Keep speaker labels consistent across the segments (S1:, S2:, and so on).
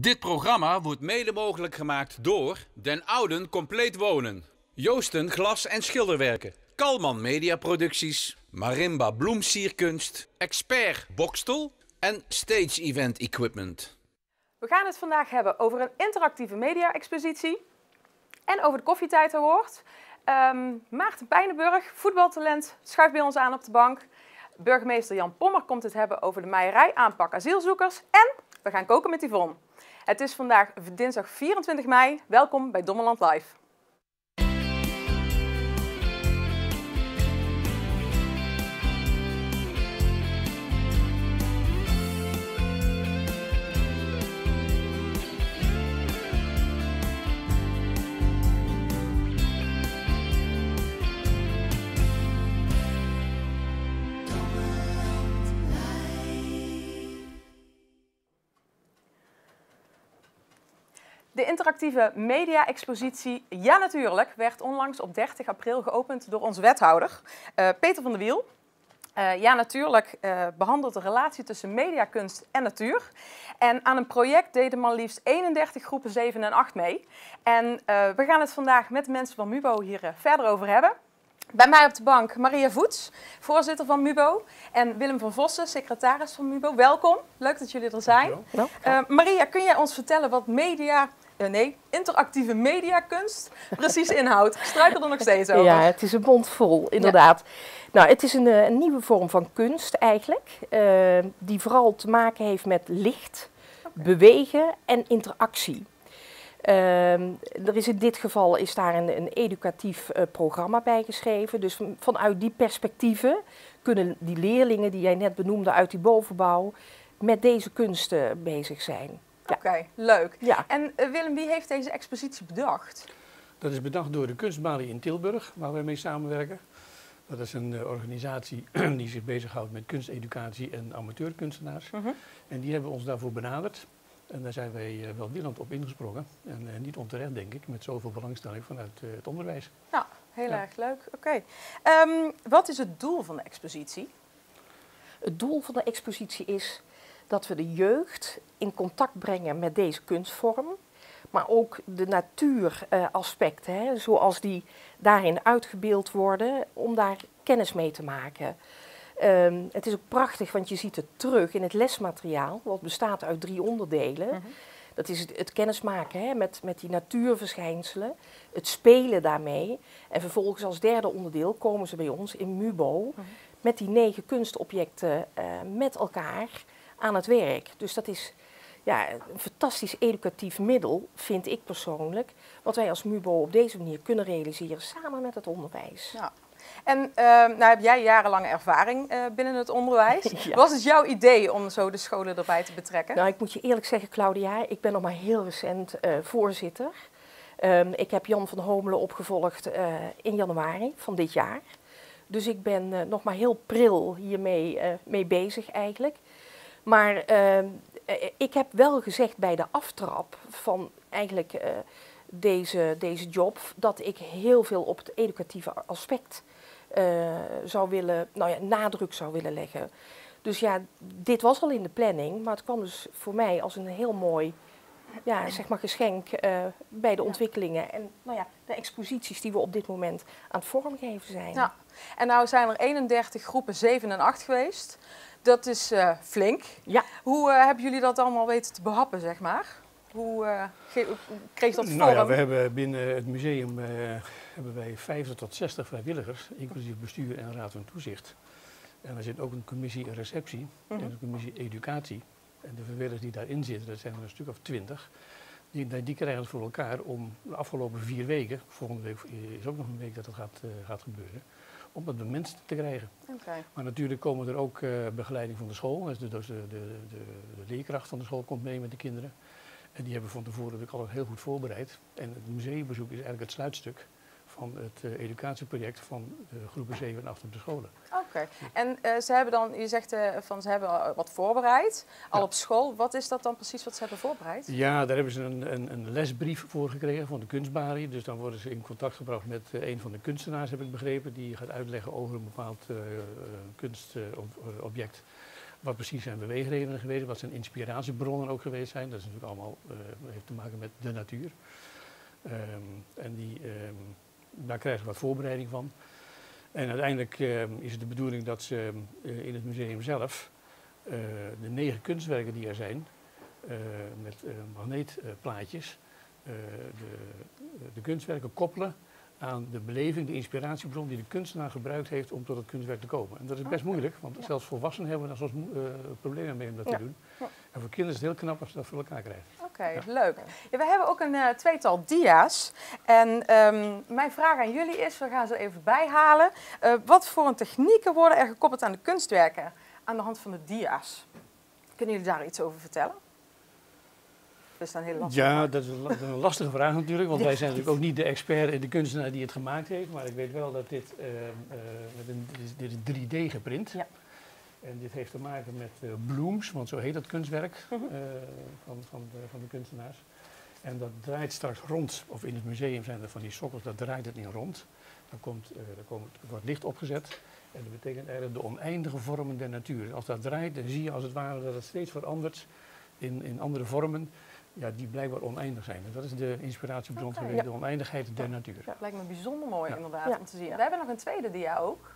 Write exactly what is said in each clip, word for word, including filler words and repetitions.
S1: Dit programma wordt mede mogelijk gemaakt door Den Ouden Compleet Wonen, Joosten Glas- en Schilderwerken, Kalman Mediaproducties, Marimba Bloemsierkunst, Expert Bokstel en Stage Event Equipment.
S2: We gaan het vandaag hebben over een interactieve media-expositie en over de Koffietijd Award. Um, Maarten Pijnenburg, voetbaltalent, schuift bij ons aan op de bank. Burgemeester Jan Pommer komt het hebben over de meierij, aanpak asielzoekers. En we gaan koken met Yvonne. Het is vandaag dinsdag vierentwintig mei. Welkom bij Dommeland Live. De interactieve media-expositie Ja Natuurlijk werd onlangs op dertig april geopend door onze wethouder uh, Peter van der Wiel. Uh, ja Natuurlijk uh, behandelt de relatie tussen mediakunst en natuur. En aan een project deden maar liefst eenendertig groepen zeven en acht mee. En uh, we gaan het vandaag met mensen van MUBO hier uh, verder over hebben. Bij mij op de bank Maria Voets, voorzitter van MUBO. En Willem van Vossen, secretaris van MUBO. Welkom, leuk dat jullie er zijn. Uh, Maria, kun jij ons vertellen wat media... Uh, nee, interactieve mediakunst precies inhoudt? Ik struikel er nog steeds over.
S3: Ja, het is een mond vol, inderdaad. Ja. Nou, het is een, een nieuwe vorm van kunst eigenlijk, uh, die vooral te maken heeft met licht, okay. bewegen en interactie. Uh, er is in dit geval is daar een, een educatief uh, programma bij geschreven. Dus van, vanuit die perspectieven kunnen die leerlingen die jij net benoemde uit die bovenbouw met deze kunsten bezig zijn.
S2: Ja. Oké, okay, leuk.
S3: Ja.
S2: En uh, Willem, wie heeft deze expositie bedacht?
S4: Dat is bedacht door de Kunstbalie in Tilburg, waar wij mee samenwerken. Dat is een uh, organisatie die zich bezighoudt met kunsteducatie en amateurkunstenaars. Uh-huh. En die hebben ons daarvoor benaderd. En daar zijn wij uh, wel willend op ingesprongen. En uh, niet onterecht, denk ik, met zoveel belangstelling vanuit uh, het onderwijs.
S2: Nou, heel
S4: ja.
S2: erg leuk. Oké. Okay. Um, wat is het doel van de expositie?
S3: Het doel van de expositie is dat we de jeugd in contact brengen met deze kunstvorm, maar ook de natuuraspecten, hè, zoals die daarin uitgebeeld worden, om daar kennis mee te maken. Um, het is ook prachtig, want je ziet het terug in het lesmateriaal, wat bestaat uit drie onderdelen. Uh-huh. Dat is het, het kennismaken hè, met, met die natuurverschijnselen, het spelen daarmee. En vervolgens als derde onderdeel komen ze bij ons in MUBO uh-huh. met die negen kunstobjecten uh, met elkaar aan het werk. Dus dat is ja, een fantastisch educatief middel, vind ik persoonlijk, wat wij als MUBO op deze manier kunnen realiseren samen met het onderwijs.
S2: Ja. En uh, nou heb jij jarenlange ervaring uh, binnen het onderwijs. Ja. Was het jouw idee om zo de scholen erbij te betrekken?
S3: Nou, ik moet je eerlijk zeggen, Claudia, ik ben nog maar heel recent uh, voorzitter. Um, ik heb Jan van Homelen opgevolgd uh, in januari van dit jaar. Dus ik ben uh, nog maar heel pril hiermee uh, mee bezig eigenlijk. Maar uh, ik heb wel gezegd bij de aftrap van eigenlijk uh, deze, deze job dat ik heel veel op het educatieve aspect uh, zou willen, nou ja, nadruk zou willen leggen. Dus ja, dit was al in de planning, maar het kwam dus voor mij als een heel mooi ja, zeg maar geschenk uh, bij de ontwikkelingen en nou ja, de exposities die we op dit moment aan het vormgeven zijn.
S2: Ja. En nou zijn er eenendertig groepen zeven en acht geweest. Dat is uh, flink.
S3: Ja.
S2: Hoe uh, hebben jullie dat allemaal weten te behappen, zeg maar? Hoe uh, ge- kreeg dat vorm?
S4: Nou ja, we hebben binnen het museum uh, hebben wij vijftig tot zestig vrijwilligers, inclusief bestuur en raad van toezicht. En er zit ook een commissie receptie uh-huh. en een commissie educatie. En de vrijwilligers die daarin zitten, dat zijn er een stuk of twintig. Die, die krijgen het voor elkaar om de afgelopen vier weken, volgende week is ook nog een week dat het gaat, uh, gaat gebeuren, om dat bemenst te krijgen.
S2: Okay.
S4: Maar natuurlijk komen er ook uh, begeleiding van de school. Dus de, de, de, de, de leerkracht van de school komt mee met de kinderen. En die hebben van tevoren natuurlijk al heel goed voorbereid. En het museumbezoek is eigenlijk het sluitstuk van het uh, educatieproject van de groepen zeven en acht op de scholen.
S2: Oké. Okay. En uh, ze hebben dan, je zegt uh, van ze hebben al wat voorbereid, al ja. op school. Wat is dat dan precies wat ze hebben voorbereid?
S4: Ja, daar hebben ze een, een, een lesbrief voor gekregen van de kunstbalie. Dus dan worden ze in contact gebracht met uh, een van de kunstenaars, heb ik begrepen. Die gaat uitleggen over een bepaald uh, kunstobject. wat precies zijn beweegredenen geweest, wat zijn inspiratiebronnen ook geweest zijn. Dat is natuurlijk allemaal, uh, heeft te maken met de natuur. Um, en die, um, daar krijgen we wat voorbereiding van. En uiteindelijk um, is het de bedoeling dat ze uh, in het museum zelf uh, de negen kunstwerken die er zijn, uh, met uh, magneetplaatjes, uh, de, de kunstwerken koppelen aan de beleving, de inspiratiebron die de kunstenaar gebruikt heeft om tot het kunstwerk te komen. En dat is best moeilijk, want ja. zelfs volwassenen hebben daar soms uh, problemen mee om dat ja. te doen. Ja. En voor kinderen is het heel knap als ze dat voor elkaar krijgen.
S2: Oké, okay, ja. leuk. Ja, we hebben ook een uh, tweetal dia's. En um, mijn vraag aan jullie is, we gaan ze even bijhalen. Uh, wat voor een technieken worden er gekoppeld aan de kunstwerken aan de hand van de dia's? Kunnen jullie daar iets over vertellen? Dat is een hele lastige
S4: ja,
S2: vraag.
S4: dat is een, een lastige vraag natuurlijk, want ja. wij zijn natuurlijk ook niet de expert en de kunstenaar die het gemaakt heeft. Maar ik weet wel dat dit, uh, uh, met een, dit, is, dit is drie D geprint. Ja. En dit heeft te maken met uh, blooms, want zo heet het kunstwerk uh, van, van, de, van de kunstenaars. En dat draait straks rond, of in het museum zijn er van die sokkels, dat draait het in rond. Dan komt, uh, dan komt, wordt licht opgezet en dat betekent eigenlijk de oneindige vormen der natuur. Als dat draait, dan zie je als het ware dat het steeds verandert in, in andere vormen. Ja, die blijkbaar oneindig zijn. En dat is de inspiratiebron okay, geweest, ja. de oneindigheid der natuur.
S2: Ja, lijkt me bijzonder mooi ja. inderdaad
S3: ja.
S2: om te zien. We hebben nog een tweede dia ook.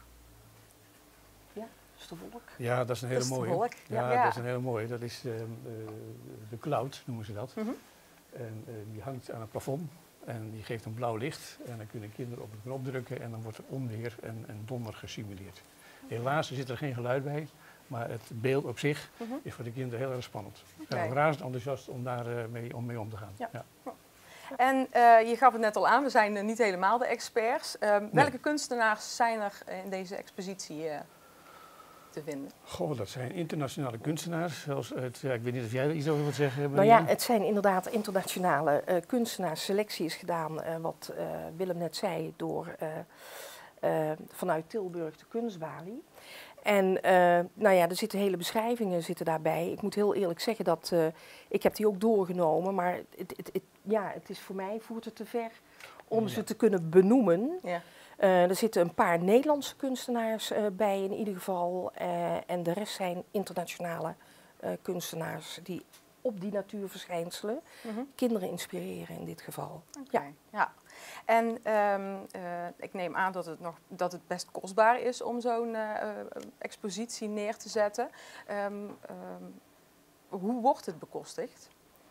S3: Ja, dat is de wolk.
S4: Ja, dat is een hele
S2: dat
S4: mooie.
S2: Is de wolk.
S4: Ja,
S2: ja,
S4: dat is een hele mooie. Dat is uh, uh, de cloud, noemen ze dat. Mm-hmm. En uh, die hangt aan het plafond en die geeft een blauw licht. En dan kunnen kinderen op de knop drukken en dan wordt er onweer en, en donder gesimuleerd. Helaas zit er geen geluid bij. Maar het beeld op zich uh-huh. is voor de kinderen heel erg spannend. Ze zijn okay. razend enthousiast om daar uh, mee, om mee om te gaan. Ja. Ja.
S2: En uh, je gaf het net al aan, we zijn uh, niet helemaal de experts. Uh, nee. Welke kunstenaars zijn er in deze expositie uh, te vinden?
S4: Goh, dat zijn internationale kunstenaars. Zelfs uit, ja, ik weet niet of jij er iets over wilt zeggen.
S3: Nou ja, het zijn inderdaad internationale uh, kunstenaars. Selectie is gedaan, uh, wat uh, Willem net zei, door uh, uh, vanuit Tilburg de Kunstbalie. En uh, nou ja, er zitten hele beschrijvingen zitten daarbij. Ik moet heel eerlijk zeggen dat uh, ik heb die ook doorgenomen, maar het, het, het, ja, het is voor mij voert het te ver om ja. ze te kunnen benoemen. Ja. Uh, er zitten een paar Nederlandse kunstenaars uh, bij in ieder geval, uh, en de rest zijn internationale uh, kunstenaars die op die natuurverschijnselen mm-hmm. kinderen inspireren in dit geval.
S2: Okay. Ja. Ja. En um, uh, ik neem aan dat het, nog, dat het best kostbaar is om zo'n uh, expositie neer te zetten. Um, um, hoe wordt het bekostigd?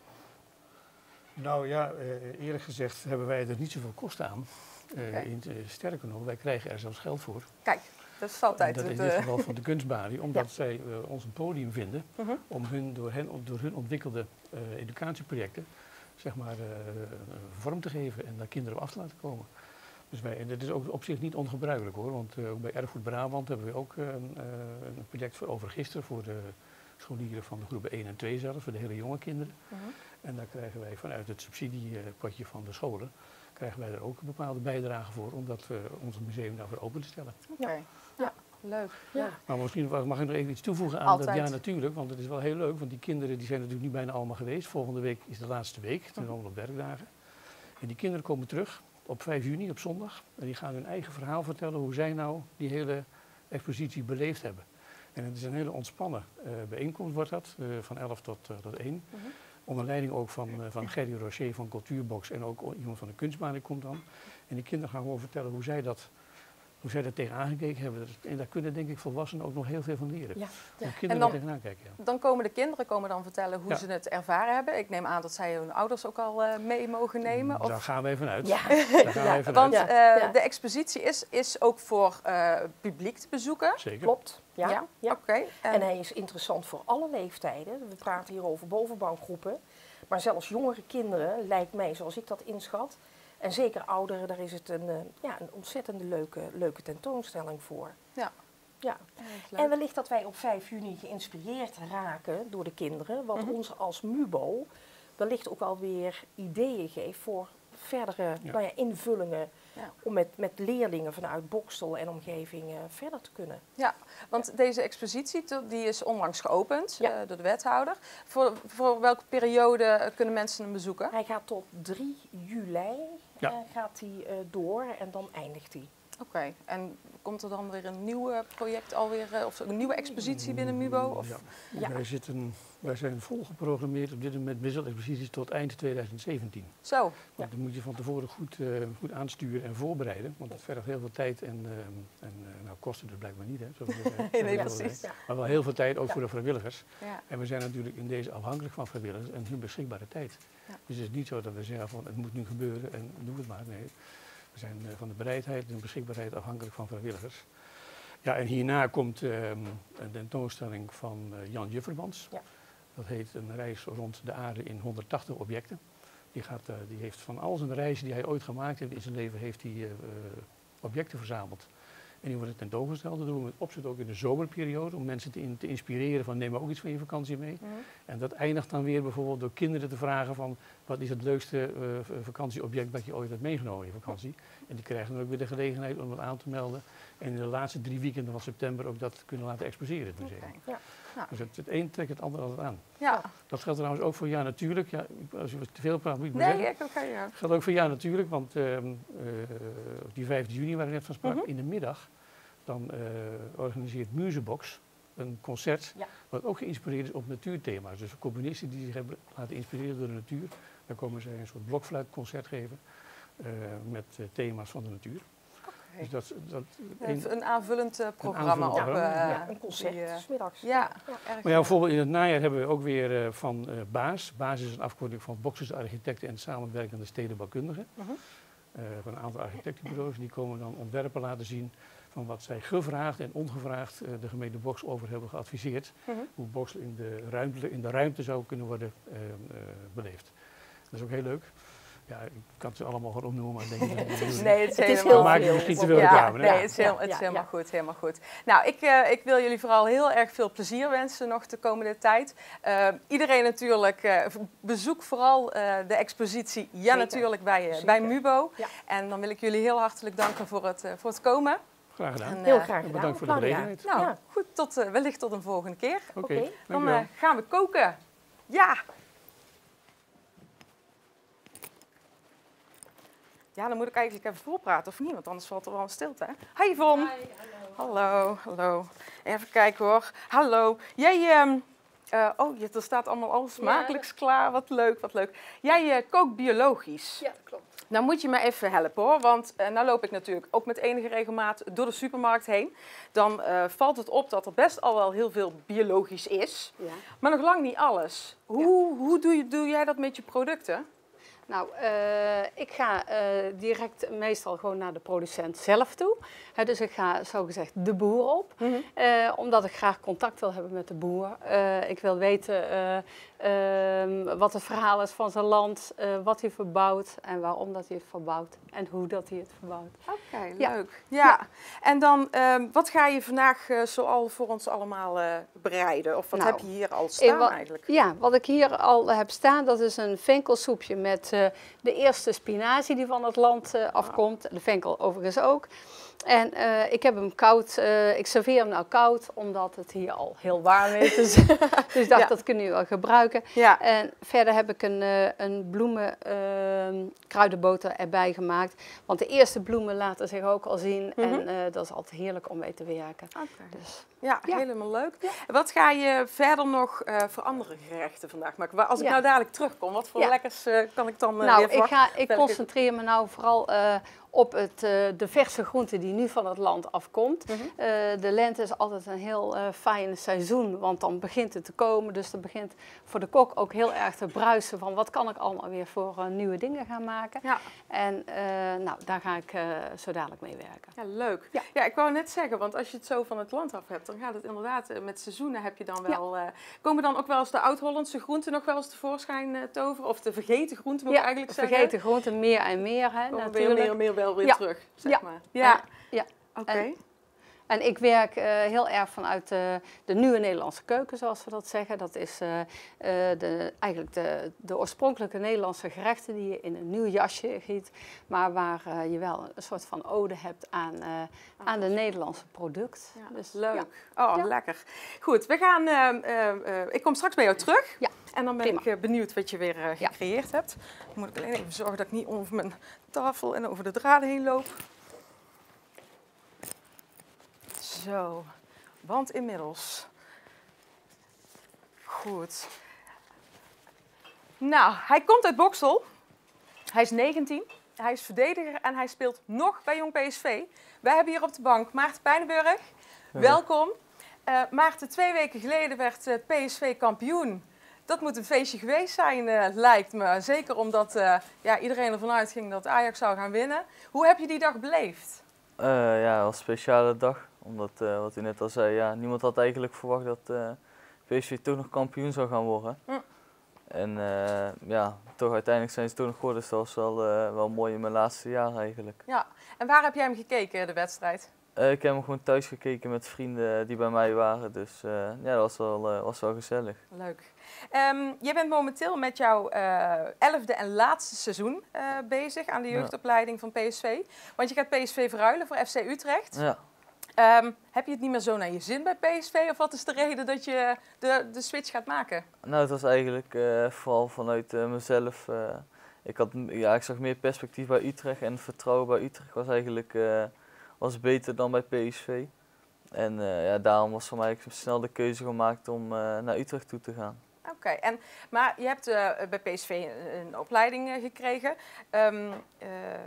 S4: Nou ja, uh, eerlijk gezegd hebben wij er niet zoveel kosten aan. Uh, okay. in, uh, sterker nog, wij krijgen er zelfs geld voor.
S2: Kijk, dat is altijd
S4: en dat
S2: het...
S4: in dit geval van de Kunstbalie, omdat ja. zij uh, ons een podium vinden uh-huh. om hun door, hen, door hun ontwikkelde uh, educatieprojecten zeg maar, uh, vorm te geven en daar kinderen op af te laten komen. Dus wij, en dat is ook op zich niet ongebruikelijk hoor, want uh, ook bij Erfgoed Brabant hebben we ook uh, een, uh, een project voor over gisteren voor de scholieren van de groepen één en twee zelf, voor de hele jonge kinderen. Uh-huh. En daar krijgen wij vanuit het subsidiepotje van de scholen, krijgen wij er ook een bepaalde bijdrage voor om dat, uh, ons museum daarvoor open te stellen.
S2: Oké, okay. ja. Leuk. Ja.
S4: Maar misschien mag ik nog even iets toevoegen aan Altijd. dat. Ja, natuurlijk, want het is wel heel leuk, want die kinderen die zijn natuurlijk nu bijna allemaal geweest. Volgende week is de laatste week, het zijn allemaal op werkdagen. En die kinderen komen terug op vijf juni, op zondag. En die gaan hun eigen verhaal vertellen hoe zij nou die hele expositie beleefd hebben. En het is een hele ontspannen uh, bijeenkomst wordt dat, uh, van elf tot, uh, tot één. Uh-huh. Onder leiding ook van, uh, van Gerry Rocher van Cultuurbox en ook iemand van de Kunstbalie komt dan. En die kinderen gaan gewoon vertellen hoe zij dat... hoe zij er tegenaan gekeken hebben. En daar kunnen denk ik volwassenen ook nog heel veel van leren. Ja. Ja. Kinderen
S2: en dan,
S4: tegenaan kijken. Ja.
S2: Dan komen de kinderen komen dan vertellen hoe ja. ze het ervaren hebben. Ik neem aan dat zij hun ouders ook al uh, mee mogen nemen.
S4: Daar
S2: of?
S4: gaan wij vanuit.
S2: Ja.
S4: Daar gaan
S2: ja.
S4: wij vanuit.
S2: Want uh,
S3: ja.
S2: de expositie is, is ook voor uh, publiek te bezoeken.
S4: Zeker.
S3: Klopt. Ja.
S2: Ja.
S3: Ja.
S2: Okay.
S3: En, en hij is interessant voor alle leeftijden. We praten hier over bovenbankgroepen. Maar zelfs jongere kinderen, lijkt mij zoals ik dat inschat. En zeker ouderen, daar is het een, uh, ja, een ontzettende leuke, leuke tentoonstelling voor.
S2: Ja.
S3: Ja. Ja, en wellicht dat wij op vijf juni geïnspireerd raken door de kinderen. Wat mm-hmm. ons als MUBO wellicht ook alweer ideeën geeft voor verdere ja. Nou ja, invullingen. Ja. Om met, met leerlingen vanuit Boxtel en omgeving uh, verder te kunnen.
S2: Ja, want ja. deze expositie die is onlangs geopend
S3: ja.
S2: uh, door de wethouder. Voor, voor welke periode kunnen mensen hem bezoeken?
S3: Hij gaat tot drie juli ja. uh, gaat hij, uh, door en dan eindigt hij.
S2: Oké, okay. En komt er dan weer een nieuw project alweer, uh, of een nieuwe expositie binnen MUBO? Of?
S4: Ja.
S2: Ja.
S4: Wij, zitten, wij zijn volgeprogrammeerd op dit moment wisselexposities tot eind tweeduizend zeventien.
S2: Zo.
S4: Want ja. Dan moet je van tevoren goed, uh, goed aansturen en voorbereiden, want dat vergt heel veel tijd en, uh, en uh, nou, kosten dus blijkbaar niet, hè, zoals we zeggen.
S2: Nee, nee, precies. Ja.
S4: Maar wel heel veel tijd ook
S2: ja.
S4: voor de vrijwilligers.
S2: Ja.
S4: En we zijn natuurlijk in deze afhankelijk van vrijwilligers en hun beschikbare tijd. Ja. Dus het is niet zo dat we zeggen van het moet nu gebeuren en doe het maar. Nee. We zijn uh, van de bereidheid en de beschikbaarheid afhankelijk van vrijwilligers. Ja, en hierna komt uh, een tentoonstelling van uh, Jan Juffermans. Ja. Dat heet een reis rond de aarde in honderdtachtig objecten. Die, gaat, uh, die heeft van al zijn reizen die hij ooit gemaakt heeft in zijn leven, heeft hij uh, uh, objecten verzameld. En die worden tentoongesteld. Dat doen we met opzet ook in de zomerperiode, om mensen te, in, te inspireren van neem maar ook iets van je vakantie mee. Mm-hmm. En dat eindigt dan weer bijvoorbeeld door kinderen te vragen van wat is het leukste uh, vakantieobject dat je ooit hebt meegenomen in je vakantie. En die krijgen dan ook weer de gelegenheid om dat aan te melden. En in de laatste drie weekenden van september ook dat kunnen laten exposeren in het museum. Okay. Ja. Ja. Dus het, het een trekt het ander altijd aan. Ja. Dat geldt trouwens ook voor Ja Natuurlijk. Ja, als je te veel praat moet ik maar
S2: nee,
S4: zeggen.
S2: Okay, ja.
S4: Dat geldt ook voor Ja Natuurlijk, want uh, uh, die vijfde juni waar ik net van sprak, mm-hmm. in de middag, dan uh, organiseert Musebox een concert, ja. wat ook geïnspireerd is op natuurthema's. Dus componisten die zich hebben laten inspireren door de natuur, dan komen zij een soort blokfluitconcert geven uh, met uh, thema's van de natuur.
S2: Okay.
S4: Dus dat, dat
S2: een, een aanvullend uh, programma.
S4: Een, aanvullend
S2: op, uh,
S3: ja, een concert, uh, 's middags.
S2: Ja, ja.
S4: Ja, maar ja, bijvoorbeeld in het najaar hebben we ook weer uh, van uh, BAAS. BAAS is een afkorting van Boxers Architecten en Samenwerkende Stedenbouwkundigen. Uh-huh. uh, van een aantal architectenbureaus, die komen dan ontwerpen laten zien van wat zij gevraagd en ongevraagd uh, de gemeente Box over hebben geadviseerd. Uh-huh. Hoe Box in de ruimte, in de ruimte zou kunnen worden uh, uh, beleefd. Dat is ook heel leuk. Ja, ik kan ze allemaal gewoon opnoemen, maar ik denk dat het
S2: nee, het is,
S3: het is
S2: heel
S4: maak je misschien te veel reclame.
S2: Ja, nee, het is, heel, het is
S3: ja,
S2: helemaal
S3: ja.
S2: goed, helemaal goed. Nou, ik, uh, ik wil jullie vooral heel erg veel plezier wensen nog de komende tijd. Uh, iedereen natuurlijk, uh, bezoek vooral uh, de expositie Ja Zeker. Natuurlijk bij, uh, bij MUBO. Ja. En dan wil ik jullie heel hartelijk danken voor het, uh, voor het komen.
S4: Graag gedaan.
S2: En, uh,
S3: heel graag gedaan.
S4: Bedankt voor de gelegenheid.
S2: Nou,
S3: ja.
S2: goed, tot, uh, wellicht tot een volgende keer.
S4: Oké, okay,
S2: dan uh, gaan we koken. Ja! Ja, dan moet ik eigenlijk even voorpraten, of niet? Want anders valt er wel een stilte, hè? Hi Yvonne.
S5: Hi, hallo.
S2: Hallo, hallo. Even kijken hoor. Hallo. Jij, um, uh, oh, er staat allemaal al smakelijks ja, klaar. Wat leuk, wat leuk. Jij uh, kookt biologisch.
S5: Ja, klopt.
S2: Nou moet je me even helpen hoor, want uh, nou loop ik natuurlijk ook met enige regelmaat door de supermarkt heen. Dan uh, valt het op dat er best al wel heel veel biologisch is, ja. maar nog lang niet alles. Hoe, ja. hoe doe, je, doe jij dat met je producten?
S5: Nou, uh, ik ga uh, direct meestal gewoon naar de producent zelf toe. He, dus ik ga zogezegd de boer op, mm-hmm. uh, omdat ik graag contact wil hebben met de boer. Uh, ik wil weten uh, uh, wat het verhaal is van zijn land, uh, wat hij verbouwt en waarom dat hij het verbouwt en hoe dat hij het verbouwt.
S2: Oké, okay, ja. leuk. Ja. ja. En dan, uh, wat ga je vandaag uh, zoal voor ons allemaal uh, bereiden? Of wat nou, heb je hier al staan
S5: wat,
S2: eigenlijk?
S5: Ja, wat ik hier al heb staan, dat is een venkelsoepje met uh, de eerste spinazie die van het land uh, afkomt. De venkel overigens ook. En uh, ik heb hem koud, uh, ik serveer hem nou koud, omdat het hier al heel warm is. Dus, dus ik dacht, ja. dat kunnen we wel gebruiken. Ja. En verder heb ik een, uh, een bloemen uh, kruidenboter erbij gemaakt. Want de eerste bloemen laten zich ook al zien. Mm-hmm. En uh, dat is altijd heerlijk om mee te werken.
S2: Okay. Dus, ja, ja, helemaal leuk. Ja. Wat ga je verder nog uh, voor andere gerechten vandaag maken? Als ik ja. nou dadelijk terugkom, wat voor ja. lekkers uh, kan ik dan uh,
S5: nou,
S2: weer
S5: ik, ga, ik concentreer me nou vooral uh, op het, uh, de verse groenten die nu van het land afkomt. Mm-hmm. uh, de lente is altijd een heel uh, fijn seizoen, want dan begint het te komen. Dus dat begint voor de kok ook heel erg te bruisen van wat kan ik allemaal weer voor uh, nieuwe dingen gaan maken. Ja. En uh, nou, daar ga ik uh, zo dadelijk mee werken.
S2: Ja, leuk. Ja. ja, ik wou net zeggen, want als je het zo van het land af hebt, dan gaat het inderdaad, uh, met seizoenen heb je dan wel... Ja. Uh, komen dan ook wel eens de oud-Hollandse groenten nog wel eens tevoorschijn uh, toveren? Of de vergeten groenten moet
S5: ja,
S2: ik eigenlijk zeggen?
S5: vergeten groenten meer en meer, hè,
S2: komen
S5: natuurlijk.
S2: Meer en meer wel weer
S5: ja.
S2: terug, zeg
S5: ja.
S2: maar. Ja,
S5: ja.
S2: Oké. Okay.
S5: En, en ik werk uh, heel erg vanuit uh, de nieuwe Nederlandse keuken, zoals we dat zeggen. Dat is uh, uh, de, eigenlijk de, de oorspronkelijke Nederlandse gerechten die je in een nieuw jasje giet. Maar waar uh, je wel een soort van ode hebt aan, uh, aan de Nederlandse product.
S2: Ja, dus, leuk. Ja. Oh, ja. lekker. Goed, we gaan, uh, uh, uh, ik kom straks bij jou terug. Ja. En dan ben Prima. ik uh, benieuwd wat je weer uh, gecreëerd ja. hebt. Dan moet ik alleen even zorgen dat ik niet over mijn tafel en over de draden heen loop. Zo, want inmiddels. Goed. Nou, hij komt uit Boksel. Hij is negentien. Hij is verdediger en hij speelt nog bij Jong P S V. Wij hebben hier op de bank Maarten Pijnenburg.
S6: Ja.
S2: Welkom. Uh, Maarten, twee weken geleden werd uh, P S V kampioen. Dat moet een feestje geweest zijn, uh, lijkt me. Zeker omdat uh, ja, iedereen ervan uitging dat Ajax zou gaan winnen. Hoe heb je die dag beleefd?
S6: Uh, ja, het was een speciale dag. Omdat, uh, wat u net al zei, ja, niemand had eigenlijk verwacht dat uh, P S V toch nog kampioen zou gaan worden. Hm. En uh, ja, toch uiteindelijk zijn ze toch nog geworden. Dus dat was wel, uh, wel mooi in mijn laatste jaar eigenlijk.
S2: Ja, en waar heb jij hem gekeken, de wedstrijd?
S6: Uh, ik heb hem gewoon thuis gekeken met vrienden die bij mij waren. Dus uh, ja, dat was wel, uh, was wel gezellig.
S2: Leuk. Um, je bent momenteel met jouw uh, elfde en laatste seizoen uh, bezig aan de jeugdopleiding van P S V. Want je gaat P S V verruilen voor F C Utrecht.
S6: Ja.
S2: Um, heb je het niet meer zo naar je zin bij P S V? Of wat is de reden dat je de, de switch gaat maken?
S6: Nou, het was eigenlijk uh, vooral vanuit uh, mezelf. Uh, ik, had, ja, ik zag meer perspectief bij Utrecht en vertrouwen bij Utrecht was eigenlijk uh, was beter dan bij P S V. En uh, ja, daarom was voor mij snel de keuze gemaakt om uh, naar Utrecht toe te gaan.
S2: Oké, okay, en maar je hebt uh, bij P S V een, een opleiding uh, gekregen. Um, uh,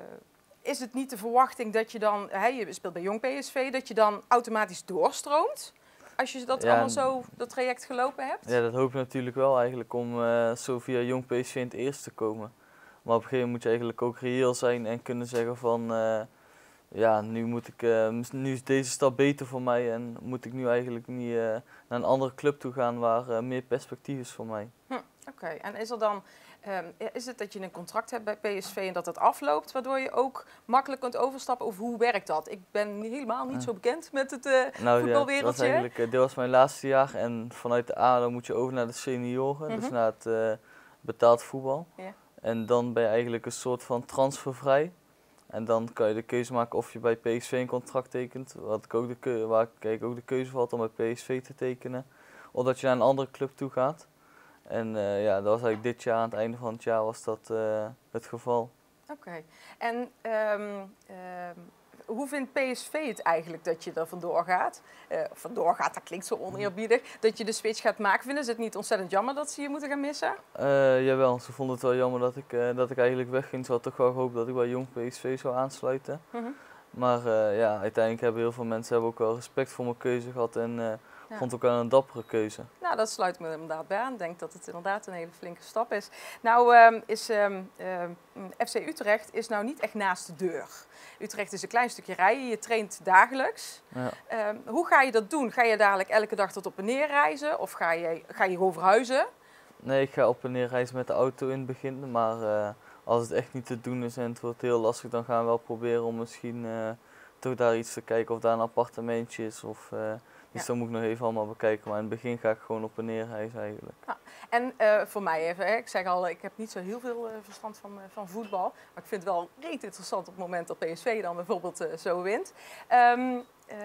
S2: is het niet de verwachting dat je dan, hè, je speelt bij Jong P S V, dat je dan automatisch doorstroomt? Als je dat ja, allemaal zo, dat traject gelopen hebt?
S6: Ja, dat hoop ik natuurlijk wel eigenlijk om uh, zo via Jong P S V in het eerste te komen. Maar op een gegeven moment moet je eigenlijk ook reëel zijn en kunnen zeggen van, uh, ja, nu, moet ik, uh, nu is deze stap beter voor mij en moet ik nu eigenlijk niet uh, naar een andere club toe gaan waar uh, meer perspectief is voor mij.
S2: Hm, Oké, okay. En is er dan, um, is het dat je een contract hebt bij P S V en dat dat afloopt, waardoor je ook makkelijk kunt overstappen? Of hoe werkt dat? Ik ben helemaal niet zo bekend met het uh,
S6: nou,
S2: voetbalwereldje.
S6: Ja, dat was eigenlijk, uh, dit was mijn laatste jaar en vanuit de A dan moet je over naar de senioren, mm-hmm. dus naar het uh, betaald voetbal. Yeah. En dan ben je eigenlijk een soort van transfervrij. En dan kan je de keuze maken of je bij P S V een contract tekent, wat ik ook de keuze, waar ik ook de keuze voor had om bij P S V te tekenen. Of dat je naar een andere club toe gaat. En uh, ja, dat was eigenlijk dit jaar, aan het einde van het jaar, was dat uh, het geval.
S2: Oké. Okay. En um, um, hoe vindt P S V het eigenlijk dat je er vandoor gaat? Uh, vandoor gaat, dat klinkt zo oneerbiedig. Dat je de switch gaat maken. Vinden ze het niet ontzettend jammer dat ze je moeten gaan missen?
S6: Uh, jawel, ze vonden het wel jammer dat ik, uh, dat ik eigenlijk wegging. Ze hadden toch wel gehoopt dat ik bij Jong P S V zou aansluiten. Mm-hmm. Maar uh, ja, uiteindelijk hebben heel veel mensen hebben ook wel respect voor mijn keuze gehad. En uh, ja. vond het ook wel een dappere keuze.
S2: Nou, dat sluit me inderdaad bij aan. Ik denk dat het inderdaad een hele flinke stap is. Nou, um, is um, um, F C Utrecht is nou niet echt naast de deur. Utrecht is een klein stukje rijden, je traint dagelijks. Ja. Um, hoe ga je dat doen? Ga je dadelijk elke dag tot op en neer reizen? Of ga je, ga je gewoon verhuizen?
S6: Nee, ik ga op en neer reizen met de auto in het begin. Maar uh, als het echt niet te doen is en het wordt heel lastig, dan gaan we wel proberen om misschien uh, toch daar iets te kijken of daar een appartementje is. Of, uh, dus ja. dat moet ik nog even allemaal bekijken. Maar in het begin ga ik gewoon op en neer reizen eigenlijk.
S2: Ja. En uh, voor mij even, hè, ik zeg al, ik heb niet zo heel veel uh, verstand van, uh, van voetbal. Maar ik vind het wel reet interessant op het moment dat P S V dan bijvoorbeeld uh, zo wint. Um, uh,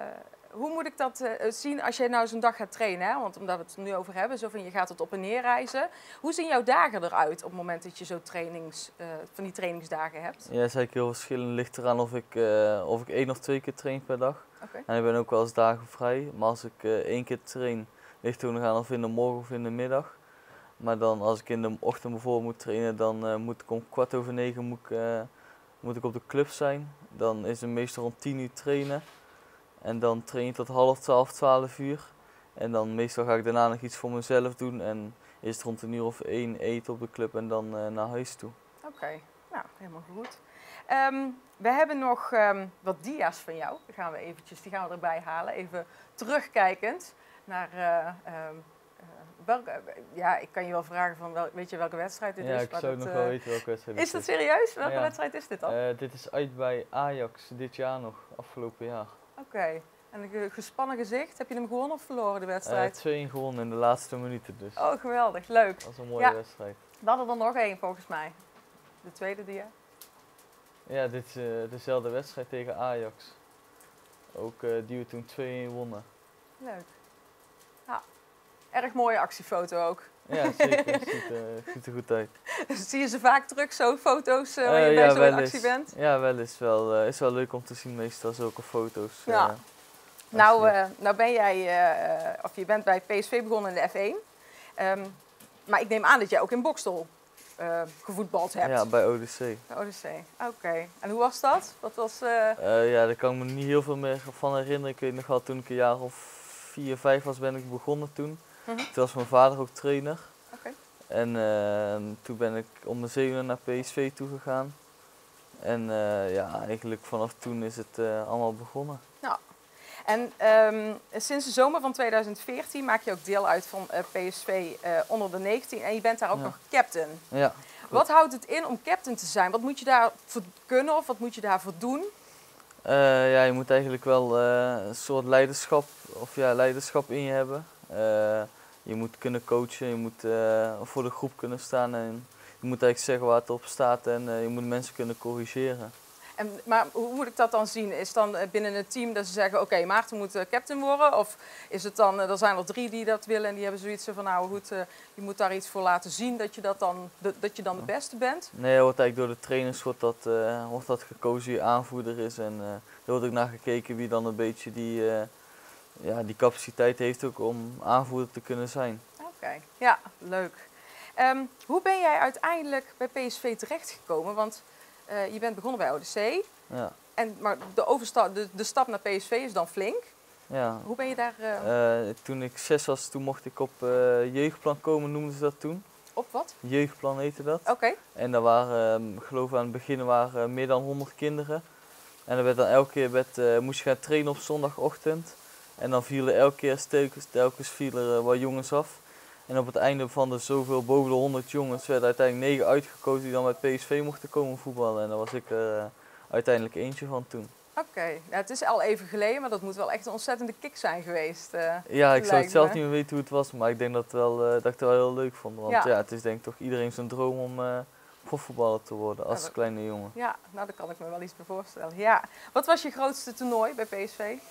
S2: hoe moet ik dat uh, zien als jij nou zo'n dag gaat trainen? Hè? Want omdat we het er nu over hebben, zo van je gaat het op en neer reizen. Hoe zien jouw dagen eruit op het moment dat je zo trainings, uh, van die trainingsdagen hebt?
S6: Ja, dat is eigenlijk heel verschillend. Het ligt eraan of ik, uh, of ik één of twee keer train per dag.
S2: Okay.
S6: En ik ben ook wel eens dagen vrij. Maar als ik uh, één keer train, ligt het ook nog aan of in de morgen of in de middag. Maar dan als ik in de ochtend bijvoorbeeld moet trainen, dan uh, moet ik om kwart over negen moet ik, uh, moet ik op de club zijn. Dan is het meestal rond tien uur trainen. En dan train ik tot half twaalf, twaalf uur. En dan meestal ga ik daarna nog iets voor mezelf doen. En is het rond een uur of één eten op de club en dan uh, naar huis toe.
S2: Oké, okay. Nou helemaal goed. Um, we hebben nog um, wat dia's van jou. Die gaan we eventjes, die gaan we erbij halen. Even terugkijkend naar... Uh, um, Welke, ja, ik kan je wel vragen van wel, weet je welke wedstrijd dit
S6: ja,
S2: is?
S6: Ja, ik zou
S2: dat,
S6: nog
S2: uh,
S6: wel weten welke wedstrijd dit
S2: is. Is dat serieus? Welke
S6: ja.
S2: wedstrijd is dit dan?
S6: Uh, dit is uit bij Ajax dit jaar nog, afgelopen jaar.
S2: Oké, okay. En een gespannen gezicht. Heb je hem gewonnen of verloren de wedstrijd?
S6: Uh, twee-een gewonnen in de laatste minuten dus.
S2: Oh, geweldig. Leuk.
S6: Dat was een mooie ja. wedstrijd.
S2: We hadden er nog één volgens mij. De tweede dia.
S6: Ja, dit is uh, dezelfde wedstrijd tegen Ajax. Ook uh, die we toen twee-een wonnen.
S2: Leuk. Ja. Erg mooie actiefoto ook.
S6: Ja, zeker. Het ziet, uh, ziet er goed uit.
S2: Zie je ze vaak terug, zo foto's, uh, waar je uh, bij
S6: ja,
S2: zo'n actie bent?
S6: Ja, wel is wel, uh, is wel leuk om te zien meestal zulke foto's.
S2: Ja.
S6: Uh.
S2: Nou, uh, nou ben jij, uh, of je bent bij P S V begonnen in de F één. Um, maar ik neem aan dat jij ook in Boxtel uh, gevoetbald hebt.
S6: Ja, bij O D C.
S2: Bij O D C, oké. Okay. En hoe was dat? Wat was, uh...
S6: Uh, ja, daar kan ik me niet heel veel meer van herinneren. Ik weet nog wel, toen ik een jaar of vier, vijf was, ben ik begonnen toen. Uh-huh. Toen was mijn vader ook trainer.
S2: Okay.
S6: En uh, toen ben ik om mijn zevenen naar P S V toegegaan. En uh, ja, eigenlijk vanaf toen is het uh, allemaal begonnen.
S2: Nou. En um, sinds de zomer van tweeduizend veertien maak je ook deel uit van uh, P S V uh, onder de negentien en je bent daar ook ja. nog captain.
S6: Ja.
S2: Wat houdt het in om captain te zijn? Wat moet je daarvoor kunnen of wat moet je daarvoor doen?
S6: Uh, ja, je moet eigenlijk wel uh, een soort leiderschap, of ja, leiderschap in je hebben. Uh, je moet kunnen coachen, je moet uh, voor de groep kunnen staan en je moet eigenlijk zeggen waar het op staat en uh, je moet mensen kunnen corrigeren.
S2: En, maar hoe moet ik dat dan zien? Is dan binnen het team dat ze zeggen, oké, okay, Maarten moet captain worden? Of is het dan, er zijn er drie die dat willen en die hebben zoiets van, nou goed, je moet daar iets voor laten zien dat je, dat dan, dat je dan de beste bent?
S6: Nee, er wordt eigenlijk door de trainers wordt dat, uh, wordt dat gekozen wie aanvoerder is. En uh, er wordt ook naar gekeken wie dan een beetje die, uh, ja, die capaciteit heeft ook om aanvoerder te kunnen zijn.
S2: Oké, okay. Ja, leuk. Um, hoe ben jij uiteindelijk bij P S V terechtgekomen? Want Uh, je bent begonnen bij O D C,
S6: ja.
S2: en, maar de, overstap, de, de stap naar P S V is dan flink.
S6: Ja.
S2: Hoe ben je daar? Uh...
S6: Uh, toen ik zes was, toen mocht ik op uh, jeugdplan komen, noemden ze dat toen.
S2: Op wat?
S6: Jeugdplan heette dat.
S2: Oké. Okay.
S6: En daar waren, uh, geloof ik aan het begin waren uh, meer dan honderd kinderen. En dan werd dan elke keer werd, uh, moest je gaan trainen op zondagochtend. En dan vielen elke keer telkens, telkens vielen er uh, wat jongens af. En op het einde van de zoveel, boven de honderd jongens, werden uiteindelijk negen uitgekozen die dan bij P S V mochten komen voetballen. En daar was ik er uh, uiteindelijk eentje van toen.
S2: Oké, okay. Ja, het is al even geleden, maar dat moet wel echt een ontzettende kick zijn geweest. Uh,
S6: ja, ik zou het zelf niet meer weten hoe het was, maar ik denk dat, wel, uh, dat ik het wel heel leuk vond. Want ja. Ja, het is denk ik toch iedereen zijn droom om uh, profvoetballer te worden als ja, dat, kleine jongen.
S2: Ja, nou daar kan ik me wel iets bij voorstellen. Ja. Wat was je grootste toernooi bij P S V? Uh,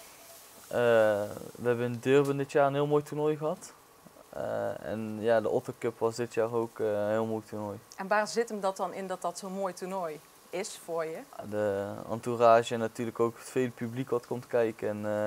S6: we hebben in Durban dit jaar een heel mooi toernooi gehad. Uh, en ja, de Otto Cup was dit jaar ook uh, een heel mooi toernooi.
S2: En waar zit hem dat dan in dat dat zo'n mooi toernooi is voor je?
S6: De entourage en natuurlijk ook het vele publiek wat komt kijken. En uh,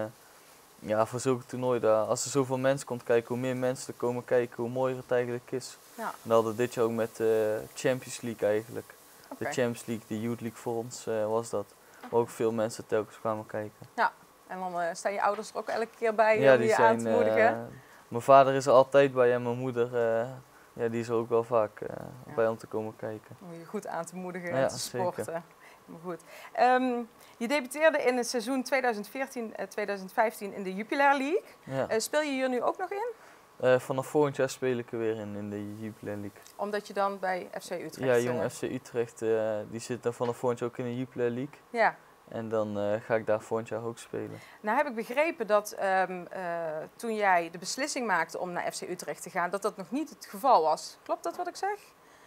S6: ja, voor zulke toernooi, daar, als er zoveel mensen komt kijken, hoe meer mensen er komen kijken, hoe mooier het eigenlijk is. Ja. En dat hadden we dit jaar ook met de uh, Champions League eigenlijk. Okay. De Champions League, de Youth League voor ons uh, was dat. Okay. Waar ook veel mensen telkens kwamen kijken.
S2: Ja, en dan uh, staan je ouders er ook elke keer bij ja, om je zijn, aan te moedigen? Uh,
S6: Mijn vader is er altijd bij en mijn moeder uh, ja, die is er ook wel vaak uh, ja. bij om te komen kijken.
S2: Om je goed aan te moedigen
S6: ja,
S2: en te sporten. Zeker. Maar goed. Um, je debuteerde in het seizoen tweeduizend veertien tweeduizend vijftien in de Jupiler League. Ja. Uh, speel je hier nu ook nog in?
S6: Uh, vanaf volgend jaar speel ik er weer in, in de Jupiler League.
S2: Omdat je dan bij F C Utrecht...
S6: Ja, jong uh, F C Utrecht, uh, die zit dan vanaf volgend jaar ook in de Jupiler League.
S2: Ja.
S6: En dan uh, ga ik daar volgend jaar ook spelen.
S2: Nou heb ik begrepen dat um, uh, toen jij de beslissing maakte om naar F C Utrecht te gaan, dat dat nog niet het geval was. Klopt dat wat ik zeg?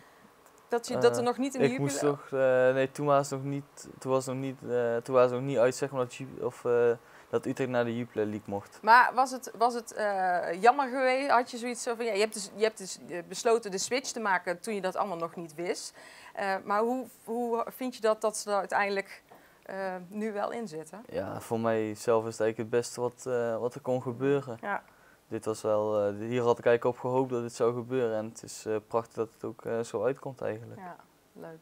S2: Dat, je, uh, dat er nog niet in de
S6: ik moest toch, uh, nee, toen was het nog niet, toen was het nog niet, uh, toen was het nog niet uit zeg maar, dat, of, uh, dat Utrecht naar de Jupiler League mocht.
S2: Maar was het, was het uh, jammer geweest? Had je zoiets van, ja, je hebt dus, je hebt dus besloten de switch te maken toen je dat allemaal nog niet wist. Uh, maar hoe, hoe vind je dat dat ze er uiteindelijk Uh, nu wel in zitten?
S6: Ja, voor mijzelf is het eigenlijk het beste wat, uh, wat er kon gebeuren. Ja. Dit was wel, uh, hier had ik eigenlijk op gehoopt dat dit zou gebeuren en het is uh, prachtig dat het ook uh, zo uitkomt eigenlijk.
S2: Ja, leuk.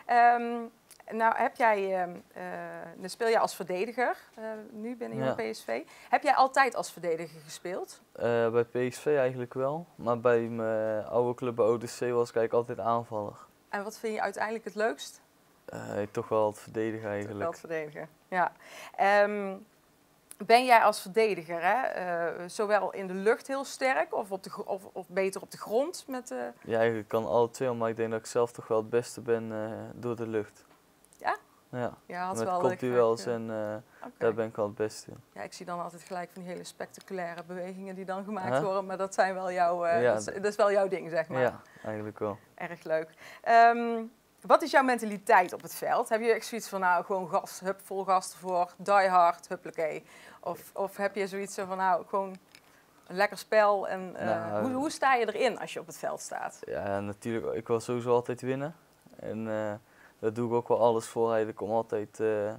S2: Um, nou heb jij, uh, uh, dan speel je als verdediger, uh, nu binnen ja. P S V. Heb jij altijd als verdediger gespeeld?
S6: Uh, bij P S V eigenlijk wel, maar bij mijn oude club bij O D C was ik eigenlijk altijd aanvaller.
S2: En wat vind je uiteindelijk het leukst?
S6: Uh, toch wel het verdedigen eigenlijk.
S2: Toch wel het verdedigen, ja. Um, ben jij als verdediger, hè, uh, zowel in de lucht heel sterk of, op de, of, of beter op de grond? Met, uh...
S6: Ja, eigenlijk kan alle twee, maar ik denk dat ik zelf toch wel het beste ben uh, door de lucht.
S2: Ja?
S6: Ja,
S2: ja
S6: met kopduels en uh, okay. Daar ben ik wel het beste in.
S2: Ja, ik zie dan altijd gelijk van die hele spectaculaire bewegingen die dan gemaakt huh? worden, maar dat zijn wel jouw, uh, ja, dat, is, dat is wel jouw ding, zeg maar.
S6: Ja, eigenlijk wel.
S2: Erg leuk. Um, Wat is jouw mentaliteit op het veld? Heb je echt zoiets van, nou, gewoon gas, hup, vol gas ervoor, die hard, huppakee? Of, of heb je zoiets van, nou, gewoon een lekker spel? En, uh, nou, hoe, hoe sta je erin als je op het veld staat?
S6: Ja, natuurlijk. Ik wil sowieso altijd winnen. En uh, daar doe ik ook wel alles voor. Ik kom altijd uh,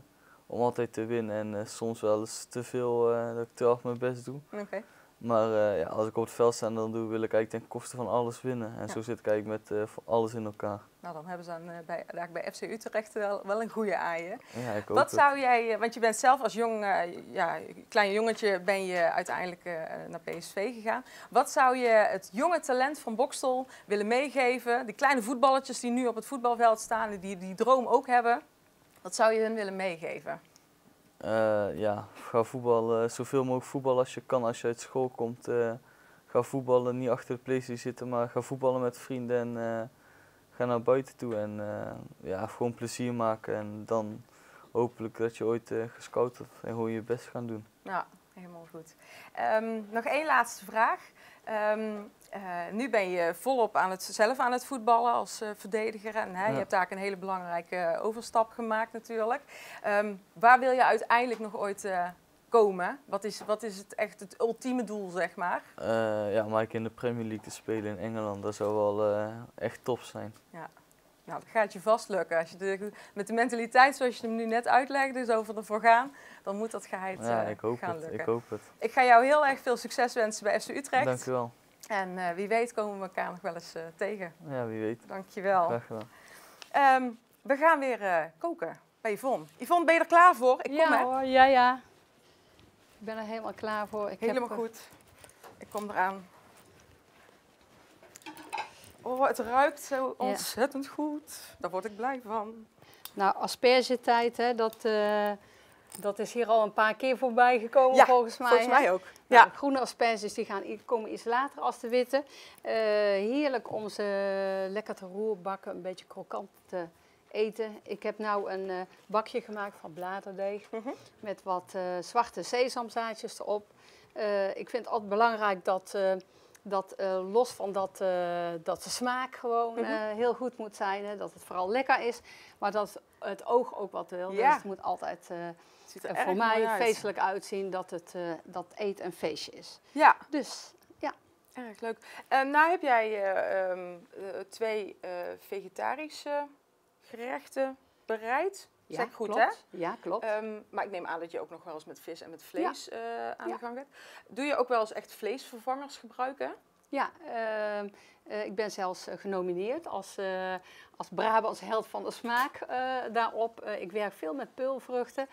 S6: om altijd te winnen en uh, soms wel eens te veel uh, dat ik te hard mijn best doe.
S2: Okay.
S6: Maar uh, ja, als ik op het veld sta, dan doe, wil ik eigenlijk ten koste van alles winnen. En
S2: ja.
S6: zo zit ik eigenlijk met uh, alles in elkaar.
S2: Nou, dan hebben ze dan, uh, bij, bij F C Utrecht wel, wel een goede aan je.
S6: Ja, ik
S2: Wat zou jij, want je bent zelf als jong, uh, ja, klein jongetje ben je uiteindelijk uh, naar P S V gegaan. Wat zou je het jonge talent van Boxtel willen meegeven? Die kleine voetballetjes die nu op het voetbalveld staan, die die droom ook hebben. Wat zou je hun willen meegeven?
S6: Uh, ja, ga voetballen, zoveel mogelijk voetballen als je kan als je uit school komt. Uh, ga voetballen, niet achter de PlayStation zitten, maar ga voetballen met vrienden en uh, ga naar buiten toe. En uh, ja, gewoon plezier maken en dan hopelijk dat je ooit uh, gescout wordt en gewoon je best gaan doen.
S2: Ja, helemaal goed. Um, nog één laatste vraag. Um, uh, nu ben je volop aan het, zelf aan het voetballen als uh, verdediger. En hè, ja. je hebt daar een hele belangrijke overstap gemaakt natuurlijk. Um, waar wil je uiteindelijk nog ooit uh, komen? Wat is, wat is het echt het ultieme doel, zeg maar?
S6: Uh, ja, maar ik in de Premier League te spelen in Engeland, dat zou wel uh, echt top zijn.
S2: Ja. Nou, dat gaat je vast lukken. Als je de, met de mentaliteit zoals je hem nu net uitlegde, zo van ervoor gaan, dan moet dat geheid
S6: ja,
S2: uh,
S6: ik hoop
S2: gaan
S6: het,
S2: lukken.
S6: Ik hoop het.
S2: Ik ga jou heel erg veel succes wensen bij F C Utrecht.
S6: Dank u wel.
S2: En uh, wie weet komen we elkaar nog wel eens uh, tegen.
S6: Ja, wie weet.
S2: Dank je wel.
S6: Graag gedaan.
S2: Um, we gaan weer uh, koken bij Yvonne. Yvonne, ben je er klaar voor? Ik
S5: ja
S2: kom, hè?
S5: hoor, ja, ja. Ik ben er helemaal klaar voor. Ik
S2: Helemaal
S5: heb,
S2: goed. Ik kom eraan. Oh, het ruikt zo ontzettend ja. goed. Daar word ik blij van.
S5: Nou, aspergetijd, hè, dat, uh, dat is hier al een paar keer voorbij gekomen
S2: ja,
S5: volgens mij.
S2: volgens
S5: hè?
S2: mij ook.
S5: Nou,
S2: ja.
S5: Groene asperges die gaan, komen iets later als de witte. Uh, heerlijk om ze lekker te roerbakken, een beetje krokant te eten. Ik heb nou een uh, bakje gemaakt van bladerdeeg mm-hmm. met wat uh, zwarte sesamzaadjes erop. Uh, ik vind het altijd belangrijk dat... Uh, Dat uh, los van dat, uh, dat de smaak gewoon uh, heel goed moet zijn, hè, dat het vooral lekker is, maar dat het oog ook wat wil. Ja. Dus het moet altijd uh, het ziet er uh, voor mij uit. feestelijk uitzien dat het uh, dat eten een feestje is.
S2: Ja.
S5: Dus ja.
S2: Erg leuk. Uh, nou heb jij uh, um, uh, twee uh, vegetarische gerechten bereid.
S5: Ja,
S2: zeg ik goed,
S5: klopt.
S2: Hè?
S5: Ja, klopt.
S2: Um, maar ik neem aan dat je ook nog wel eens met vis en met vlees ja. uh, aan
S5: ja.
S2: de gang bent. Doe je ook wel eens echt vleesvervangers gebruiken?
S5: Ja, uh, uh, ik ben zelfs uh, genomineerd als, uh, als Brabants held van de smaak uh, daarop. Uh, ik werk veel met peulvruchten.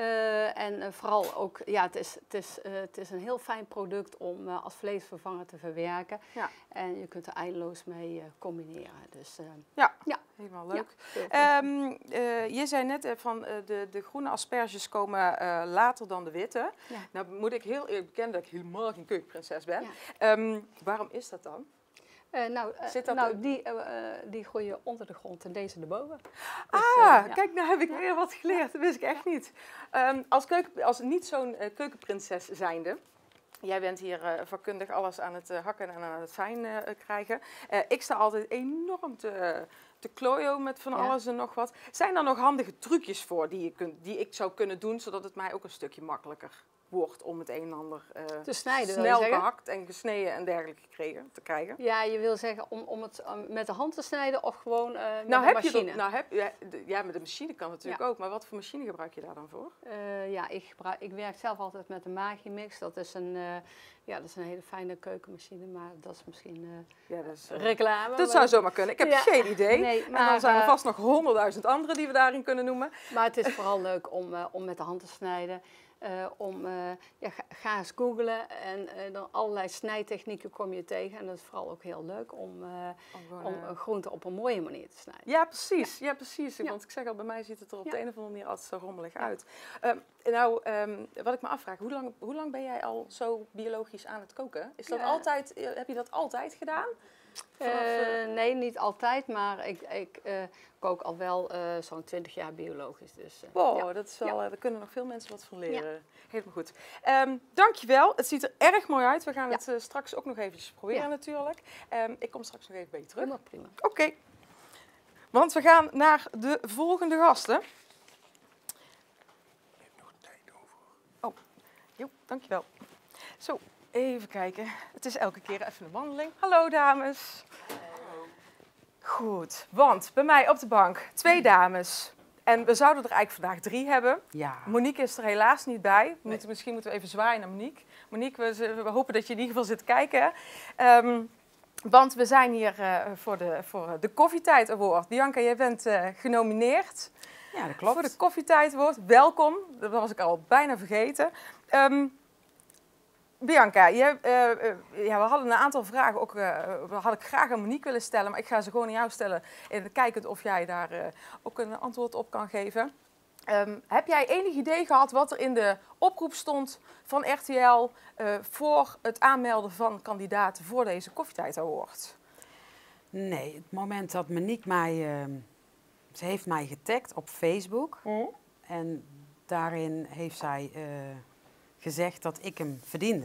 S5: Uh, en uh, vooral ook, ja, het is, het, is, uh, het is een heel fijn product om uh, als vleesvervanger te verwerken. Ja. En je kunt er eindeloos mee uh, combineren. Dus, uh,
S2: ja.
S5: ja,
S2: helemaal leuk. Ja, um, uh, je zei net uh, van uh, de, de groene asperges komen uh, later dan de witte. Ja. Nou moet ik heel eerlijk bekennen dat ik helemaal geen keukenprinses ben. Ja. Um, waarom is dat dan?
S5: Uh, nou, uh,
S2: Zit dat
S5: nou
S2: in?
S5: die, uh, die groeien onder de grond en deze erboven.
S2: Dus, ah, uh, ja. Kijk, nou heb ik weer wat geleerd. Dat wist ik echt niet. Um, als, keuken, als niet zo'n uh, keukenprinses zijnde, jij bent hier uh, vakkundig alles aan het uh, hakken en aan het fijn uh, krijgen. Uh, ik sta altijd enorm te, te klooien met van ja. alles en nog wat. Zijn er nog handige trucjes voor die, je kunt, die ik zou kunnen doen, zodat het mij ook een stukje makkelijker wordt om het een en ander uh,
S5: te snijden,
S2: snel gehakt en gesneden en dergelijke kregen, te krijgen?
S5: Ja, je wil zeggen om, om het um, met de hand te snijden of gewoon uh, met
S2: nou,
S5: een
S2: heb
S5: machine?
S2: Je dat, nou, heb, ja, de, ja, met de machine kan natuurlijk
S5: ja.
S2: ook. Maar wat voor machine gebruik je daar dan voor?
S5: Uh, ja, ik, gebruik, ik werk zelf altijd met de Magimix. Dat is een, uh, ja, dat is een hele fijne keukenmachine, maar dat is misschien uh,
S2: ja, dat is, uh,
S5: reclame.
S2: Dat zou zomaar kunnen. Ik heb ja. geen idee.
S5: Nee, maar,
S2: en dan zijn er
S5: uh,
S2: vast nog honderdduizend andere die we daarin kunnen noemen.
S5: Maar het is vooral leuk om, uh, om met de hand te snijden. Uh, om, uh, ja, ga, ga eens googlen en uh, dan allerlei snijtechnieken kom je tegen. En dat is vooral ook heel leuk om, uh, om, gewoon, om uh, groenten op een mooie manier te snijden.
S2: Ja, precies. Ja. Ja, precies. Ja. Want ik zeg al, bij mij ziet het er op ja. de een of andere manier altijd zo rommelig ja. uit. Um, nou, um, wat ik me afvraag, hoe lang, hoe lang ben jij al zo biologisch aan het koken? Is dat ja. altijd, heb je dat altijd gedaan?
S5: Vanaf, uh, nee, niet altijd, maar ik, ik uh, kook al wel uh, zo'n twintig jaar biologisch. Dus, uh,
S2: wow,
S5: ja.
S2: dat is wel,
S5: ja.
S2: daar kunnen nog veel mensen wat van leren.
S5: Ja.
S2: Helemaal goed. Um, dankjewel, het ziet er erg mooi uit. We gaan ja. het uh, straks ook nog eventjes proberen ja. natuurlijk. Um, ik kom straks nog even bij je terug.
S5: Helemaal prima.
S2: Oké, okay. Want we gaan naar de volgende gasten.
S4: Je hebt nog tijd over.
S2: Oh, jo, dankjewel. Zo. Even kijken. Het is elke keer even een wandeling. Hallo dames. Hallo. Goed, want bij mij op de bank twee dames. En we zouden er eigenlijk vandaag drie hebben.
S7: Ja.
S2: Monique is er helaas niet bij. We
S7: Nee.
S2: moeten, misschien moeten we even zwaaien naar Monique. Monique, we, we hopen dat je in ieder geval zit te kijken. Um, want we zijn hier uh, voor, de, voor de Koffietijd Award. Bianca, jij bent uh, genomineerd.
S7: Ja, dat klopt.
S2: Voor de Koffietijd Award. Welkom. Dat was ik al bijna vergeten. Um, Bianca, jij, uh, uh, ja, we hadden een aantal vragen ook, uh, we had ik graag aan Monique willen stellen, maar ik ga ze gewoon aan jou stellen. En kijkend of jij daar uh, ook een antwoord op kan geven. Um, heb jij enig idee gehad wat er in de oproep stond van R T L uh, voor het aanmelden van kandidaten voor deze Koffietijd Award?
S7: Nee, het moment dat Monique mij, uh, ze heeft mij getagd op Facebook.
S2: Mm.
S7: En daarin heeft zij uh, gezegd dat ik hem verdiende.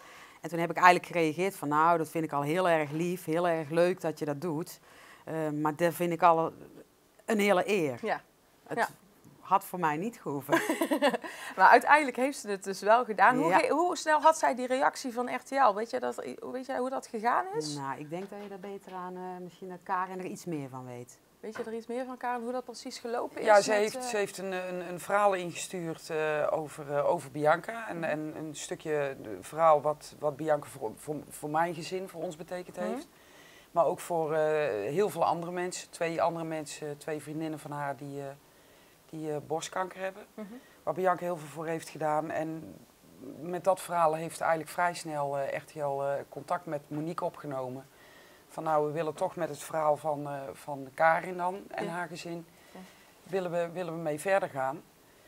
S7: En toen heb ik eigenlijk gereageerd van nou, dat vind ik al heel erg lief, heel erg leuk dat je dat doet. Uh, maar dat vind ik al een hele eer.
S2: Ja.
S7: Het
S2: Ja.
S7: had voor mij niet gehoeven.
S2: Maar uiteindelijk heeft ze het dus wel gedaan. Hoe,
S7: Ja.
S2: ge- hoe snel had zij die reactie van R T L? Weet jij, dat, weet jij hoe dat gegaan is?
S7: Nou, ik denk dat je daar beter aan, uh, misschien dat Karin er iets meer van weet.
S2: Weet je er iets meer van, Karen, hoe dat precies gelopen is?
S8: Ja, ze
S2: met,
S8: heeft,
S2: uh,
S8: ze heeft een, een, een verhaal ingestuurd uh, over, uh, over Bianca. En, en een stukje de verhaal wat, wat Bianca voor, voor, voor mijn gezin, voor ons betekend heeft.
S2: Mm-hmm.
S8: Maar ook voor uh, heel veel andere mensen. Twee andere mensen, twee vriendinnen van haar die, uh, die uh, borstkanker hebben.
S2: Mm-hmm.
S8: Waar Bianca heel veel voor heeft gedaan. En met dat verhaal heeft eigenlijk vrij snel uh, echt heel uh, contact met Monique opgenomen. Van nou, we willen toch met het verhaal van, uh, van Karin dan en
S2: Ja.
S8: haar gezin,
S2: Ja.
S8: willen, we, willen we mee verder gaan.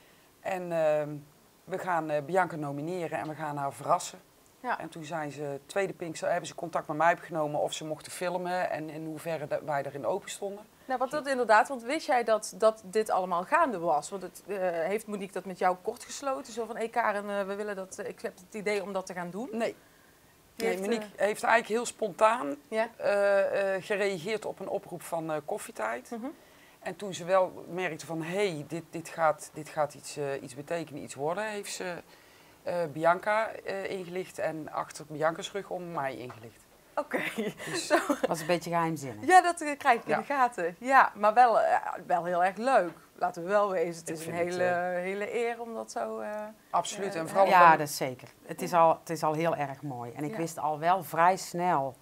S8: En uh, we gaan uh, Bianca nomineren en we gaan haar verrassen.
S2: Ja.
S8: En toen zijn ze, tweede Pinkster, hebben ze contact met mij opgenomen of ze mochten filmen en in hoeverre dat wij erin open stonden.
S2: Nou, wat dat inderdaad, want wist jij dat, dat dit allemaal gaande was? Want het, uh, heeft Monique dat met jou kort gesloten? Zo van, hé Karen, uh, we willen dat, uh, ik heb het idee om dat te gaan doen.
S8: Nee.
S2: Die
S8: Nee,
S2: heeft,
S8: Monique
S2: uh,
S8: heeft eigenlijk heel spontaan
S2: Ja.
S8: uh, uh, gereageerd op een oproep van uh, Koffietijd.
S2: Mhm.
S8: En toen ze wel merkte van, hé, hey, dit, dit gaat, dit gaat iets, uh, iets betekenen, iets worden, heeft ze uh, Bianca uh, ingelicht en achter Bianca's rug om mij ingelicht.
S2: Oké,
S8: Dus,
S2: zo.
S7: Dat was een beetje geheimzinnig.
S2: Ja, dat uh, krijg ik in
S8: Ja.
S2: de gaten. Ja, maar wel, uh, wel heel erg leuk. Laten we wel wezen, het
S8: Ik
S2: is een
S8: vind het,
S2: hele, hele eer om dat zo... Uh,
S8: absoluut.
S2: Ja,
S8: En vooral
S7: Ja,
S8: van-
S7: dat is zeker. Het is al, het is al heel erg mooi. En ik
S2: Ja.
S7: wist al wel vrij snel.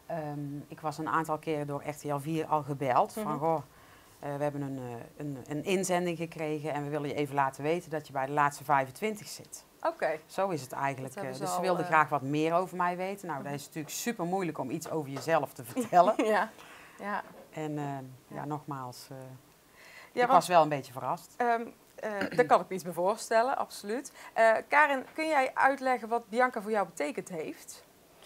S7: Um, ik was een aantal keren door R T L vier al gebeld.
S2: Mhm.
S7: Van goh, uh, we hebben een, uh, een, een inzending gekregen en we willen je even laten weten dat je bij de laatste vijfentwintig zit.
S2: Oké.
S7: Zo is het eigenlijk.
S2: Dat hebben
S7: Uh,
S2: ze
S7: dus ze
S2: al,
S7: wilden
S2: uh,
S7: graag wat meer over mij weten. Nou, dat is natuurlijk super moeilijk om iets over jezelf te vertellen.
S2: Ja. Ja.
S7: En uh, ja, nogmaals, uh,
S2: Ja,
S7: ik was wel een beetje verrast.
S2: Um, uh, daar kan ik me iets bij voorstellen, absoluut. Uh, Karin, kun jij uitleggen wat Bianca voor jou betekend heeft?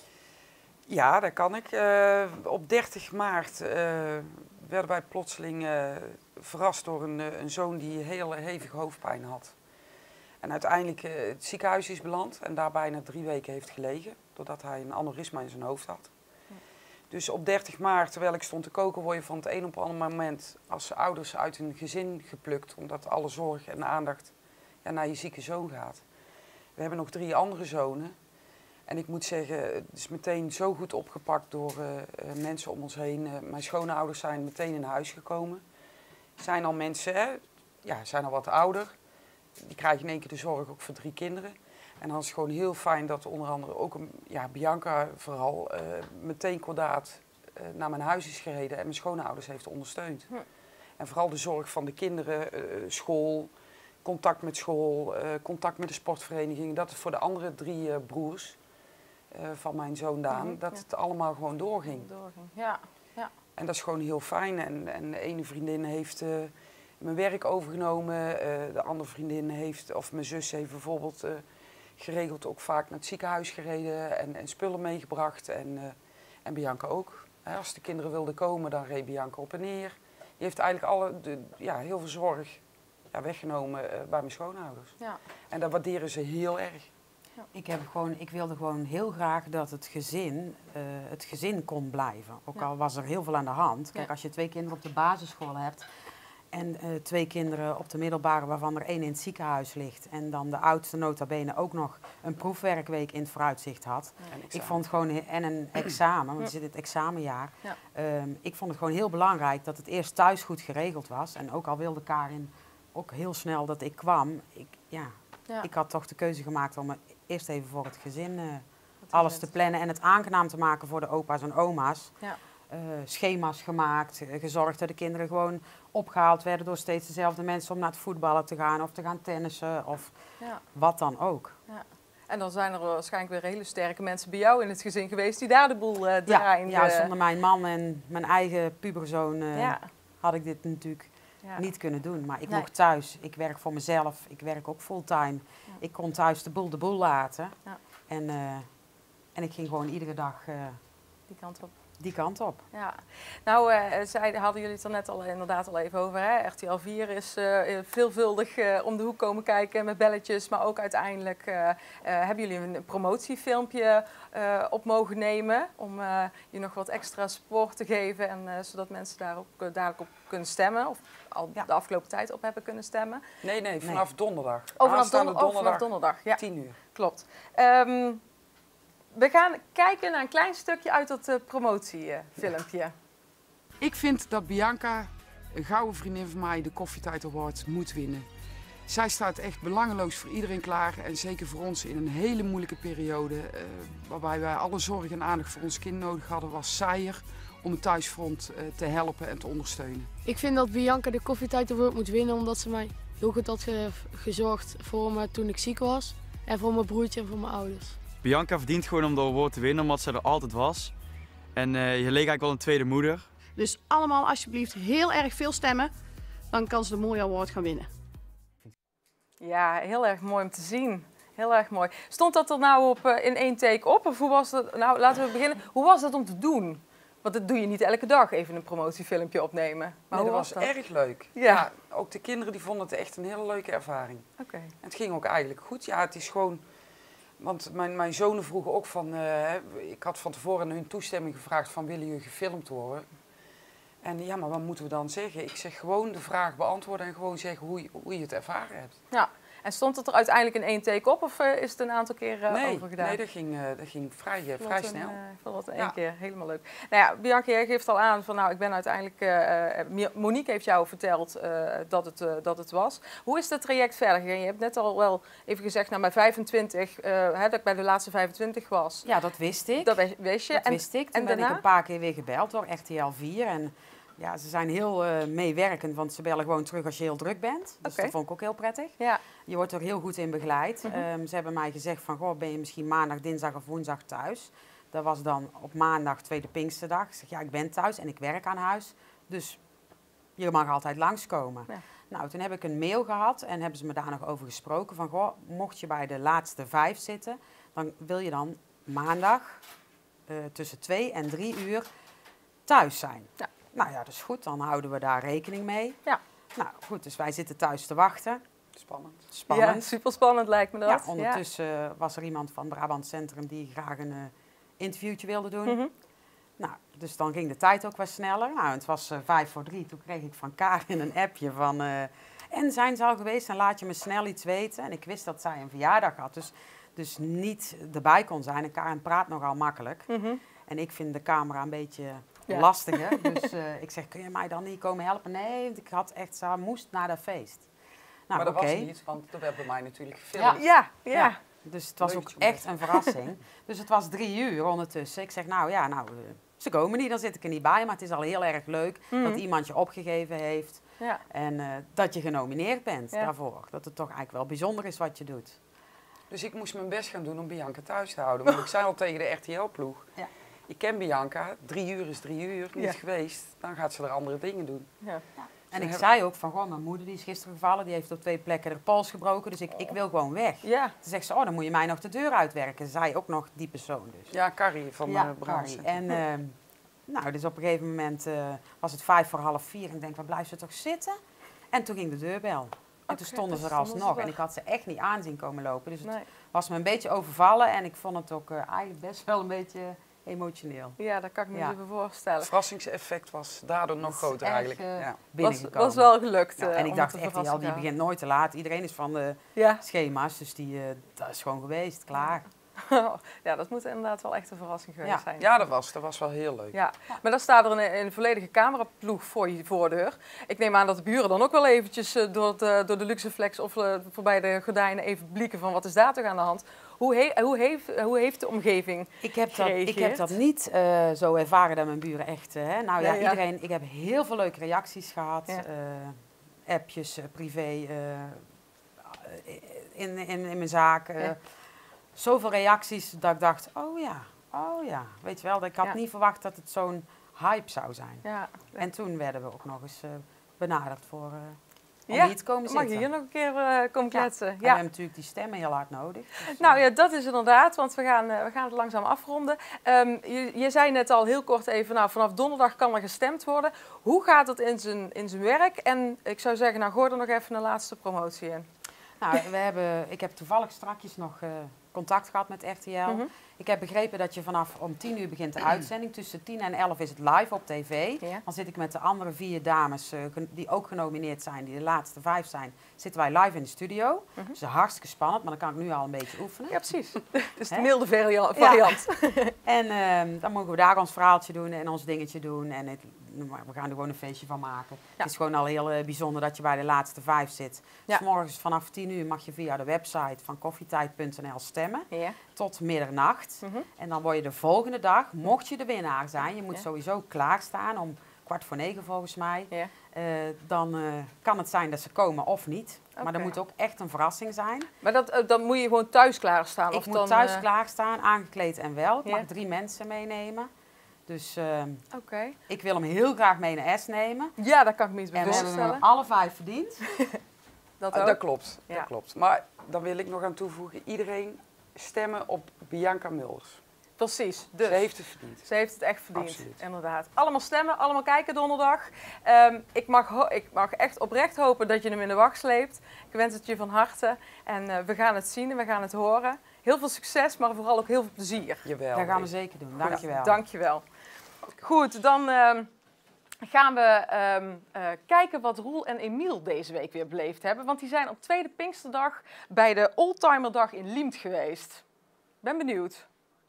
S8: Ja, dat kan ik. Uh, op dertig maart uh, werden wij plotseling uh, verrast door een, uh, een zoon die heel hevige hoofdpijn had. En uiteindelijk uh, het ziekenhuis is beland en daar bijna drie weken heeft gelegen, doordat hij een aneurysma in zijn hoofd had.
S2: Ja.
S8: Dus op dertig maart, terwijl ik stond te koken, word je van het een op het andere moment als ouders uit een gezin geplukt, omdat alle zorg en aandacht ja, naar je zieke zoon gaat. We hebben nog drie andere zonen. En ik moet zeggen, het is meteen zo goed opgepakt door uh, uh, mensen om ons heen. Uh, mijn schoonouders zijn meteen in huis gekomen. Zijn al mensen, hè, ja, zijn al wat ouder. Die krijgen in één keer de zorg ook voor drie kinderen. En dan is het gewoon heel fijn dat onder andere ook een, ja, Bianca vooral uh, meteen kordaat uh, naar mijn huis is gereden en mijn schoonouders heeft ondersteund.
S2: Hm.
S8: En vooral de zorg van de kinderen, uh, school, contact met school, uh, contact met de sportvereniging. Dat het voor de andere drie uh, broers uh, van mijn zoon Daan,
S2: Mhm,
S8: dat
S2: ja.
S8: het allemaal gewoon doorging.
S2: Doorging. Ja.
S8: En dat is gewoon heel fijn. En, en de ene vriendin heeft uh, mijn werk overgenomen. Uh, de andere vriendin heeft, of mijn zus heeft bijvoorbeeld uh, geregeld ook vaak naar het ziekenhuis gereden en, en spullen meegebracht. En, uh, en Bianca ook. Hè, als de kinderen wilden komen, dan reed Bianca op en neer. Die heeft eigenlijk alle, de, ja, heel veel zorg ja, weggenomen uh, bij mijn schoonouders.
S2: Ja.
S8: En dat waarderen ze heel erg.
S7: Ik, heb gewoon, ik wilde gewoon heel graag dat het gezin, uh, het gezin kon blijven. Ook
S2: Ja.
S7: al was er heel veel aan de hand. Kijk,
S2: Ja.
S7: als je twee kinderen op de basisschool hebt en uh, twee kinderen op de middelbare waarvan er één in het ziekenhuis ligt. En dan de oudste nota bene ook nog een proefwerkweek in het vooruitzicht had.
S8: En
S7: Ik vond het gewoon, he- en een examen, want we zitten in het examenjaar.
S2: Ja.
S7: Um, ik vond het gewoon heel belangrijk dat het eerst thuis goed geregeld was. En ook al wilde Karin ook heel snel dat ik kwam, ik, ja,
S2: Ja.
S7: ik had toch de keuze gemaakt om eerst even voor het gezin uh,
S2: Wat
S7: alles
S2: is
S7: te
S2: het?
S7: plannen en het aangenaam te maken voor de opa's en oma's.
S2: Ja.
S7: Uh, schema's gemaakt, uh, gezorgd dat de kinderen gewoon opgehaald werden door steeds dezelfde mensen om naar het voetballen te gaan of te gaan tennissen of
S2: Ja.
S7: wat dan ook.
S2: Ja. En dan zijn er waarschijnlijk weer hele sterke mensen bij jou in het gezin geweest die daar de boel uh,
S7: Ja,
S2: draaien.
S7: ja, zonder mijn man en mijn eigen puberzoon uh,
S2: Ja.
S7: had ik dit natuurlijk
S2: Ja.
S7: niet kunnen doen. Maar ik
S2: Nee.
S7: mocht thuis, ik werk voor mezelf, ik werk ook fulltime.
S2: Ja.
S7: Ik kon thuis de boel de boel laten.
S2: Ja.
S7: En, uh, en ik ging gewoon iedere dag uh,
S2: Die kant op.
S7: die kant op.
S2: Ja, nou uh, zij, hadden jullie het er net al inderdaad al even over. Hè? R T L vier is uh, veelvuldig uh, om de hoek komen kijken met belletjes. Maar ook uiteindelijk uh, uh, hebben jullie een promotiefilmpje uh, op mogen nemen. Om uh, je nog wat extra support te geven. En, uh, zodat mensen daar ook uh, dadelijk op kunnen stemmen. Of al
S7: Ja.
S2: de afgelopen tijd op hebben kunnen stemmen.
S8: Nee, nee, vanaf
S7: Nee.
S8: donderdag.
S2: Oh, vanaf,
S8: Aanstaande
S2: donder- oh, vanaf donderdag. Ja,
S8: tien uur.
S2: klopt. Um, we gaan kijken naar een klein stukje uit dat uh, promotiefilmpje. Uh,
S9: Ik vind dat Bianca, een gouden vriendin van mij, de Koffietijd Award moet winnen. Zij staat echt belangeloos voor iedereen klaar en zeker voor ons in een hele moeilijke periode. Uh, waarbij wij alle zorg en aandacht voor ons kind nodig hadden, was zij er om het thuisfront uh, te helpen en te ondersteunen.
S10: Ik vind dat Bianca de Koffietijd Award moet winnen omdat ze mij heel goed had ge gezorgd voor me toen ik ziek was. En voor mijn broertje en voor mijn ouders.
S11: Bianca verdient gewoon om de award te winnen omdat ze er altijd was. En uh, je leek eigenlijk wel een tweede moeder.
S12: Dus allemaal alsjeblieft heel erg veel stemmen, dan kan ze de mooie award gaan winnen.
S2: Ja, heel erg mooi om te zien. Heel erg mooi. Stond dat er nou op, uh, in één take op? Of hoe was dat? Nou, laten we beginnen. Hoe was dat om te doen? Want dat doe je niet elke dag, even een promotiefilmpje opnemen. Maar
S8: Nee,
S2: hoe
S8: dat was erg leuk.
S2: Ja.
S8: Ja, ook de kinderen die vonden het echt een hele leuke ervaring.
S2: Oké.
S8: En het ging ook eigenlijk goed. Ja, het is gewoon... Want mijn, mijn zonen vroegen ook van... Uh, ik had van tevoren hun toestemming gevraagd van... willen jullie gefilmd worden? En ja, maar wat moeten we dan zeggen? Ik zeg gewoon de vraag beantwoorden en gewoon zeggen hoe je, hoe je het ervaren hebt.
S2: Ja. En stond het er uiteindelijk in één take op of uh, is het een aantal keer uh,
S8: nee,
S2: overgedaan?
S8: Nee, dat ging, uh, dat ging vrij, uh, vrij
S2: een,
S8: snel.
S2: Uh, ik vond dat in
S8: ja.
S2: één keer helemaal leuk. Nou ja, Bianca, jij geeft al aan van nou, ik ben uiteindelijk... Uh, Monique heeft jou verteld uh, dat, het, uh, dat het was. Hoe is het traject verder gegaan? Je hebt net al wel even gezegd, nou bij vijfentwintig, uh, hè, dat ik bij de laatste vijfentwintig was.
S7: Ja, dat wist ik.
S2: Dat wist je.
S7: Dat
S2: en,
S7: wist ik. Toen
S2: en
S7: ben
S2: daarna?
S7: ik een paar keer weer gebeld door R T L vier. En ja, ze zijn heel uh, meewerkend, want ze bellen gewoon terug als je heel druk bent. Dus
S2: okay.
S7: dat vond ik ook heel prettig.
S2: Ja.
S7: Je wordt er heel goed in begeleid.
S2: Mm-hmm.
S7: um, ze hebben mij gezegd van, goh, ben je misschien maandag, dinsdag of woensdag thuis? Dat was dan op maandag, tweede Pinksterdag. Ik zeg, ja, ik ben thuis en ik werk aan huis. Dus je mag altijd langskomen. Ja. Nou, toen heb ik een mail gehad en hebben ze me daar nog over gesproken. Van, goh, mocht je bij de laatste vijf zitten, dan wil je dan maandag uh, tussen twee en drie uur thuis zijn. Ja. Nou ja, dat is goed. Dan houden we daar rekening mee.
S2: Ja.
S7: Nou goed, dus wij zitten thuis te wachten.
S8: Spannend.
S2: Spannend. Ja, super spannend lijkt me dat.
S7: Ja, ondertussen ja. was er iemand van Brabant Centrum die graag een uh, interviewtje wilde doen. Mm-hmm. Nou, dus dan ging de tijd ook wat sneller. Nou, het was uh, vijf voor drie. Toen kreeg ik van Karin een appje van... Uh, en zijn ze al geweest? Dan laat je me snel iets weten. En ik wist dat zij een verjaardag had. Dus, dus niet erbij kon zijn. En Karin praat nogal makkelijk. Mm-hmm. En ik vind de camera een beetje... Ja. Lastiger. Dus uh, ik zeg, kun je mij dan niet komen helpen? Nee, want ik had echt, ze moest naar dat feest.
S8: Nou, maar dat
S7: okay.
S8: was niet, want dat werd bij mij natuurlijk gefilmd.
S2: Ja, ja. ja.
S7: ja. Dus het was Leuk, ook echt een verrassing. Dus het was drie uur ondertussen. Ik zeg, nou ja, nou, uh, ze komen niet, dan zit ik er niet bij. Maar het is al heel erg leuk mm-hmm. dat iemand je opgegeven heeft. Ja. En uh, dat je genomineerd bent ja. daarvoor. Dat het toch eigenlijk wel bijzonder is wat je doet.
S8: Dus ik moest mijn best gaan doen om Bianca thuis te houden. Want ik zei al tegen de R T L-ploeg... Ja. Ik ken Bianca, drie uur is drie uur, niet ja. geweest. Dan gaat ze er andere dingen doen.
S7: Ja. Ja. En ik zei ook van, goh, mijn moeder die is gisteren gevallen, die heeft op twee plekken de pols gebroken, dus ik, ik wil gewoon weg. Ja. Toen zegt ze, oh, dan moet je mij nog de deur uitwerken. Zij ook nog die persoon dus.
S8: Ja, Carrie van
S7: ja,
S8: uh, Brabant.
S7: En uh, nou, dus op een gegeven moment uh, was het vijf voor half vier en ik denk, waar blijft ze toch zitten? En toen ging de deurbel. En okay, toen stonden ze er alsnog en ik had ze echt niet aanzien komen lopen. Dus het nee. was me een beetje overvallen en ik vond het ook uh, eigenlijk best wel een beetje... emotioneel.
S2: Ja, dat kan ik me ja. even voorstellen.
S8: Het verrassingseffect was daardoor nog groter eigenlijk.
S7: Uh,
S8: ja.
S2: was, was wel gelukt.
S7: Ja,
S2: uh,
S7: en ik dacht echt, die begint nooit te laat. Iedereen is van de
S2: ja.
S7: schema's, dus die, uh, dat is gewoon geweest, klaar.
S2: Ja, dat moet inderdaad wel echt een verrassing geweest
S8: Ja,
S2: zijn.
S8: ja dat, was, dat was wel heel leuk.
S2: Ja, maar dan staat er een, een volledige cameraploeg voor je voordeur. Ik neem aan dat de buren dan ook wel eventjes uh, door, de, door de Luxeflex of uh, voorbij de gordijnen even blikken van wat is daar toch aan de hand. Hoe, he, hoe, heeft, hoe heeft de omgeving
S7: ik heb dat,
S2: gereageerd?
S7: Ik heb dat niet uh, zo ervaren dat mijn buren echt... Uh, hè. Nou ja,
S2: ja, ja,
S7: iedereen... Ik heb heel veel leuke reacties gehad.
S2: Ja.
S7: Uh, appjes, uh, privé, uh, in, in, in mijn zaak. Uh,
S2: ja.
S7: Zoveel reacties dat ik dacht, oh ja, oh ja. Weet je wel, ik had
S2: ja.
S7: niet verwacht dat het zo'n hype zou zijn.
S2: Ja.
S7: En toen werden we ook nog eens uh, benaderd voor... Uh, om
S2: ja,
S7: hier te komen
S2: mag
S7: zitten.
S2: je hier nog een keer uh, komen kletsen?
S7: Ja.
S2: Ja.
S7: We hebben natuurlijk die stemmen heel hard nodig. Dus,
S2: nou ja, dat is inderdaad, want we gaan, uh, we gaan het langzaam afronden. Um, je, je zei net al heel kort even, nou, vanaf donderdag kan er gestemd worden. Hoe gaat het in zijn, in zijn werk? En ik zou zeggen, nou, gooi er nog even een laatste promotie in.
S7: Nou, we hebben, ik heb toevallig strakjes nog uh, contact gehad met R T L. Mm-hmm. Ik heb begrepen dat je vanaf om tien uur begint de uitzending. Tussen tien en elf is het live op tv. Ja. Dan zit ik met de andere vier dames uh, die ook genomineerd zijn, die de laatste vijf zijn, zitten wij live in de studio. Mm-hmm. Dus dat is hartstikke spannend, maar dan kan ik nu al een beetje oefenen.
S2: Ja, precies. Dus de milde variant. variant.
S7: Ja. En uh, dan mogen we daar ons verhaaltje doen en ons dingetje doen. En het, we gaan er gewoon een feestje van maken. Ja. Het is gewoon al heel uh, bijzonder dat je bij de laatste vijf zit. Ja. Dus morgens vanaf tien uur mag je via de website van koffietijd punt n l stemmen. Ja. Tot middernacht. Mm-hmm. En dan word je de volgende dag, mocht je de winnaar zijn, je moet ja. sowieso klaarstaan om kwart voor negen volgens mij. Ja. Uh, dan uh, kan het zijn dat ze komen of niet. Okay. Maar dat moet ook echt een verrassing zijn.
S2: Maar dat, uh, dan moet je gewoon thuis klaarstaan?
S7: Ik
S2: of
S7: moet
S2: dan,
S7: thuis
S2: uh...
S7: klaarstaan, aangekleed en wel. Ik
S2: ja.
S7: mag drie mensen meenemen. Dus uh,
S2: okay.
S7: ik wil hem heel graag mee naar S nemen.
S2: Ja, dat kan ik me iets bij voorstellen.
S7: En we hebben hem alle vijf verdiend.
S2: dat,
S8: ah, dat klopt, ja. dat klopt. Maar dan wil ik nog aan toevoegen, iedereen stemmen op Bianca Mulders.
S2: Precies. Dus.
S8: Ze heeft het verdiend.
S2: Ze heeft het echt verdiend,
S8: Absoluut.
S2: Inderdaad. Allemaal stemmen, allemaal kijken donderdag. Um, ik, mag ik mag echt oprecht hopen dat je hem in de wacht sleept. Ik wens het je van harte. En uh, we gaan het zien en we gaan het horen. Heel veel succes, maar vooral ook heel veel plezier.
S8: Jawel.
S7: Dat gaan we zeker doen. Dank je wel.
S2: Dank je wel. Goed, dan uh, gaan we um, uh, kijken wat Roel en Emiel deze week weer beleefd hebben. Want die zijn op tweede Pinksterdag bij de Oldtimerdag in Liemt geweest. Ben benieuwd.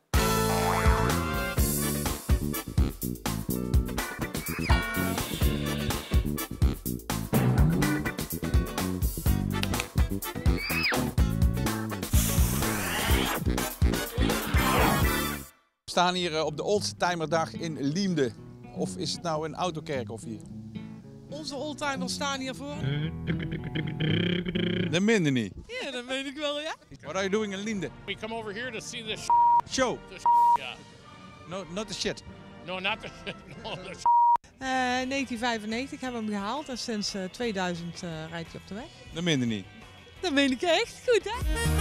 S1: We staan hier op de Oldtimerdag in Liemde. Of is het nou een autokerkhof hier?
S13: Onze oldtimers staan hiervoor.
S1: Dat minder niet.
S13: Ja, yeah, dat weet ik wel, ja.
S1: What are you doing in Liemde?
S14: We come over here to see the
S1: show.
S14: The yeah.
S1: No, not the shit.
S14: No, not the shit. No, the
S13: uh, in negentien vijfennegentig hebben we hem gehaald en sinds uh, tweeduizend uh, rijdt hij op de weg.
S1: Dat minder niet.
S13: Dat meen ik echt. Goed, hè?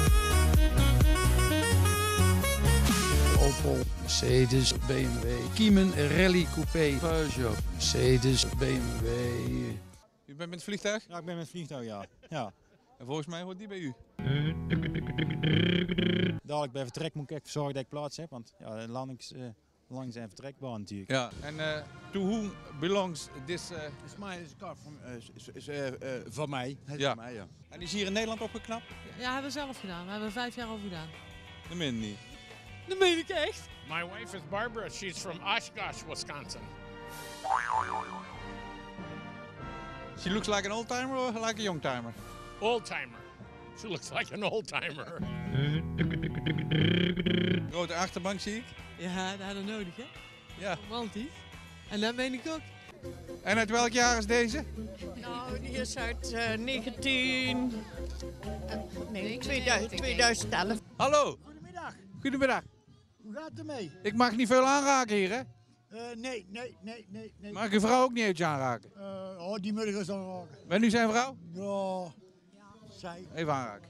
S15: Opel, Mercedes, B M W, Kiemen, Rally Coupé, Peugeot, Mercedes, B M W.
S1: U bent met het vliegtuig?
S16: Ja, ik ben met het vliegtuig, ja. ja.
S1: En volgens mij hoort die bij u.
S16: Dadelijk bij vertrek moet ik echt zorgen dat ik plaats heb, want ja, de landings, uh, landings- en vertrekbaan natuurlijk.
S1: Ja, en uh, to whom belongs this... Uh...
S16: Is mine, is car from, uh, is, is, uh, uh, van mij.
S1: Ja.
S16: Van mij, ja.
S1: En die is hier in Nederland opgeknapt?
S13: Ja, hebben we zelf gedaan. We hebben er vijf jaar over gedaan.
S1: Dat minder niet.
S13: Dat meen ik echt.
S14: My wife is Barbara. She's from Oshkosh, Wisconsin.
S1: She looks like an old timer or like a young timer?
S14: Old timer. She looks like an old timer.
S1: Grote achterbank zie ik.
S13: Ja, dat hadden we nodig, hè?
S1: Ja.
S13: Romantisch. En dat meen ik ook.
S1: En uit welk jaar is deze?
S17: Nou, die is uit uh, negentien... Uh, nee, tweeduizend, tweeduizend elf.
S1: Hallo.
S16: Goedemiddag.
S1: Goedemiddag.
S16: Hoe gaat het ermee?
S1: Ik mag niet veel aanraken hier, hè?
S16: Uh, nee, nee, nee, nee, nee.
S1: Mag ik uw vrouw ook niet eventjes aanraken?
S16: Uh, oh, die moet ik eens aanraken.
S1: Ben u zijn vrouw?
S16: Ja. Zij.
S1: Even aanraken.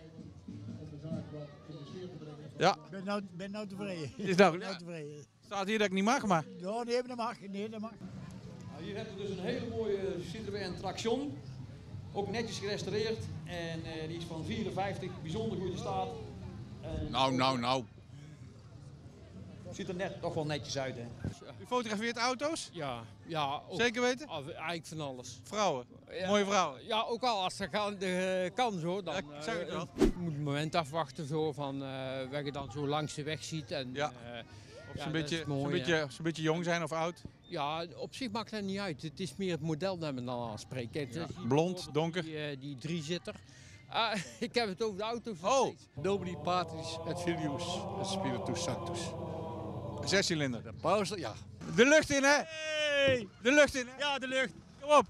S1: Ja.
S16: Ik ben nou, ben nou tevreden.
S1: Is nou,
S16: nou
S1: ja.
S16: tevreden.
S1: Staat hier dat ik niet mag, maar...
S16: Ja, nee, dat mag. Nee, dat mag.
S18: Nou, hier hebben we dus een hele mooie Citroën Traction. Ook netjes gerestaureerd. En uh, die is van vierenvijftig, bijzonder goede staat. En
S1: nou, nou, nou.
S18: ziet er net toch wel netjes uit, hè.
S19: U fotografeert auto's?
S14: Ja, ja. Ook,
S19: Zeker weten?
S14: Of, eigenlijk van alles.
S19: Vrouwen?
S14: Ja,
S19: Mooie vrouwen?
S14: Ja, ook al als dat kan, de, kan zo. Dan,
S19: Ja, zeg ik
S14: uh,
S19: wel.
S14: je moet het moment afwachten zo, van uh, wat je dan zo langs de weg ziet. En,
S19: Ja.
S14: uh,
S19: Of ze
S14: ja,
S19: een,
S14: dat
S19: beetje,
S14: is mooi,
S19: ze een,
S14: hè.
S19: beetje, ze een beetje jong zijn of oud?
S14: Ja, op zich maakt dat niet uit. Het is meer het model dat men dan aanspreekt. Kijk,
S19: Ja.
S14: dus hier
S19: Blond,
S14: bijvoorbeeld
S19: donker?
S14: Die, uh, die driezitter. Uh, ik heb het over de auto's.
S19: Oh!
S20: Nobody Patris et Filius et Spiritus Sanctus.
S19: Zescilinder.
S20: De paus, ja.
S19: De lucht in, hè?
S20: Hey!
S19: De lucht in, hè?
S20: Ja, de lucht.
S19: Kom op!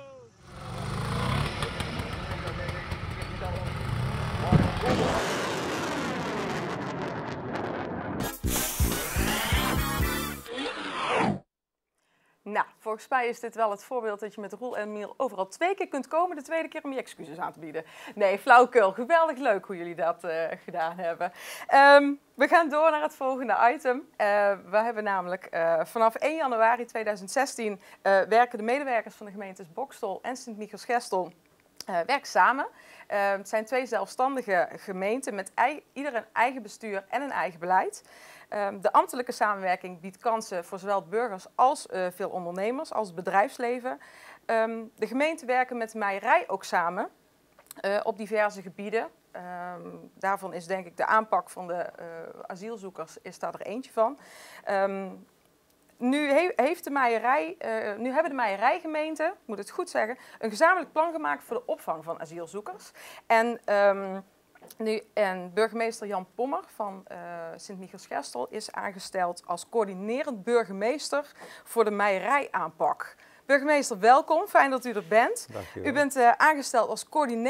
S2: Nou, volgens mij is dit wel het voorbeeld dat je met Roel en Miel overal twee keer kunt komen, de tweede keer om je excuses aan te bieden. Nee, flauwekul. Geweldig leuk hoe jullie dat uh, gedaan hebben. Um, we gaan door naar het volgende item. Uh, we hebben namelijk uh, vanaf één januari tweeduizend zestien uh, werken de medewerkers van de gemeentes Boxtel en Sint-Michiels-Gestel Uh, werken samen. Uh, het zijn twee zelfstandige gemeenten met ei, ieder een eigen bestuur en een eigen beleid. Uh, de ambtelijke samenwerking biedt kansen voor zowel burgers als uh, veel ondernemers, als het bedrijfsleven. Um, de gemeenten werken met de Meierij ook samen uh, op diverse gebieden. Um, daarvan is denk ik de aanpak van de uh, asielzoekers is daar er eentje van. Um, Nu, he, heeft de Meierij, uh, nu hebben de Meierijgemeenten, ik moet het goed zeggen, een gezamenlijk plan gemaakt voor de opvang van asielzoekers. En, um, nu, en burgemeester Jan Pommer van uh, Sint-Michiels-Gestel is aangesteld als coördinerend burgemeester voor de Meierij-aanpak. Burgemeester, welkom. Fijn dat u er bent. U bent uh, aangesteld als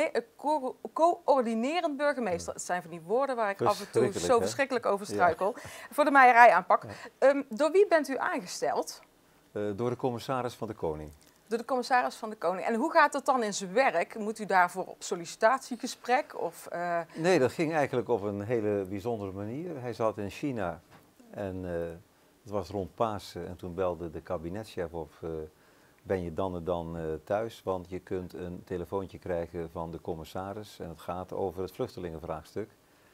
S2: coördinerend uh, burgemeester. Het zijn van die woorden waar ik af en toe zo verschrikkelijk over struikel. Ja. Voor de Meierij-aanpak. Ja. Um, door wie bent u aangesteld?
S21: Uh, door de commissaris van de Koning.
S2: Door de commissaris van de Koning. En hoe gaat dat dan in zijn werk? Moet u daarvoor op sollicitatiegesprek? Of, uh...
S21: Nee, dat ging eigenlijk op een hele bijzondere manier. Hij zat in China en uh, het was rond Pasen. En toen belde de kabinetchef op... Uh, ben je dan en dan uh, thuis, want je kunt een telefoontje krijgen van de commissaris en het gaat over het vluchtelingenvraagstuk.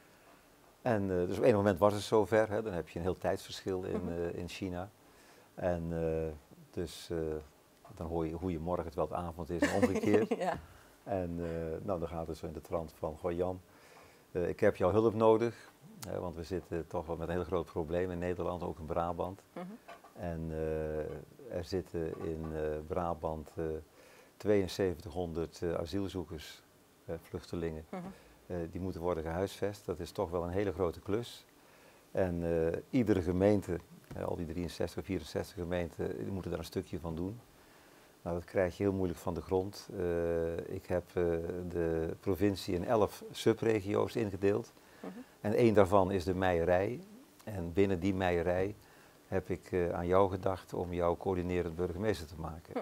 S21: En uh, dus op een moment was het zover, hè, dan heb je een heel tijdsverschil in, uh, in China. En uh, dus uh, dan hoor je hoe je morgen het wel het avond is en omgekeerd. Ja. En uh, nou, dan gaat het zo in de trant van, goh Jan, uh, ik heb jouw hulp nodig, hè, want we zitten toch wel met een heel groot probleem in Nederland, ook in Brabant. Mm-hmm. En uh, er zitten in uh, Brabant uh, tweeënzeventighonderd uh, asielzoekers, uh, vluchtelingen, mm-hmm. uh, die moeten worden gehuisvest. Dat is toch wel een hele grote klus. En uh, iedere gemeente, uh, al die drieënzestig, vierenzestig gemeenten, die moeten daar een stukje van doen. Nou, dat krijg je heel moeilijk van de grond. Uh, ik heb uh, de provincie in elf subregio's ingedeeld. Mm-hmm. En één daarvan is de Meierij. En binnen die Meierij heb ik uh, aan jou gedacht om jou coördinerend burgemeester te maken. Hm.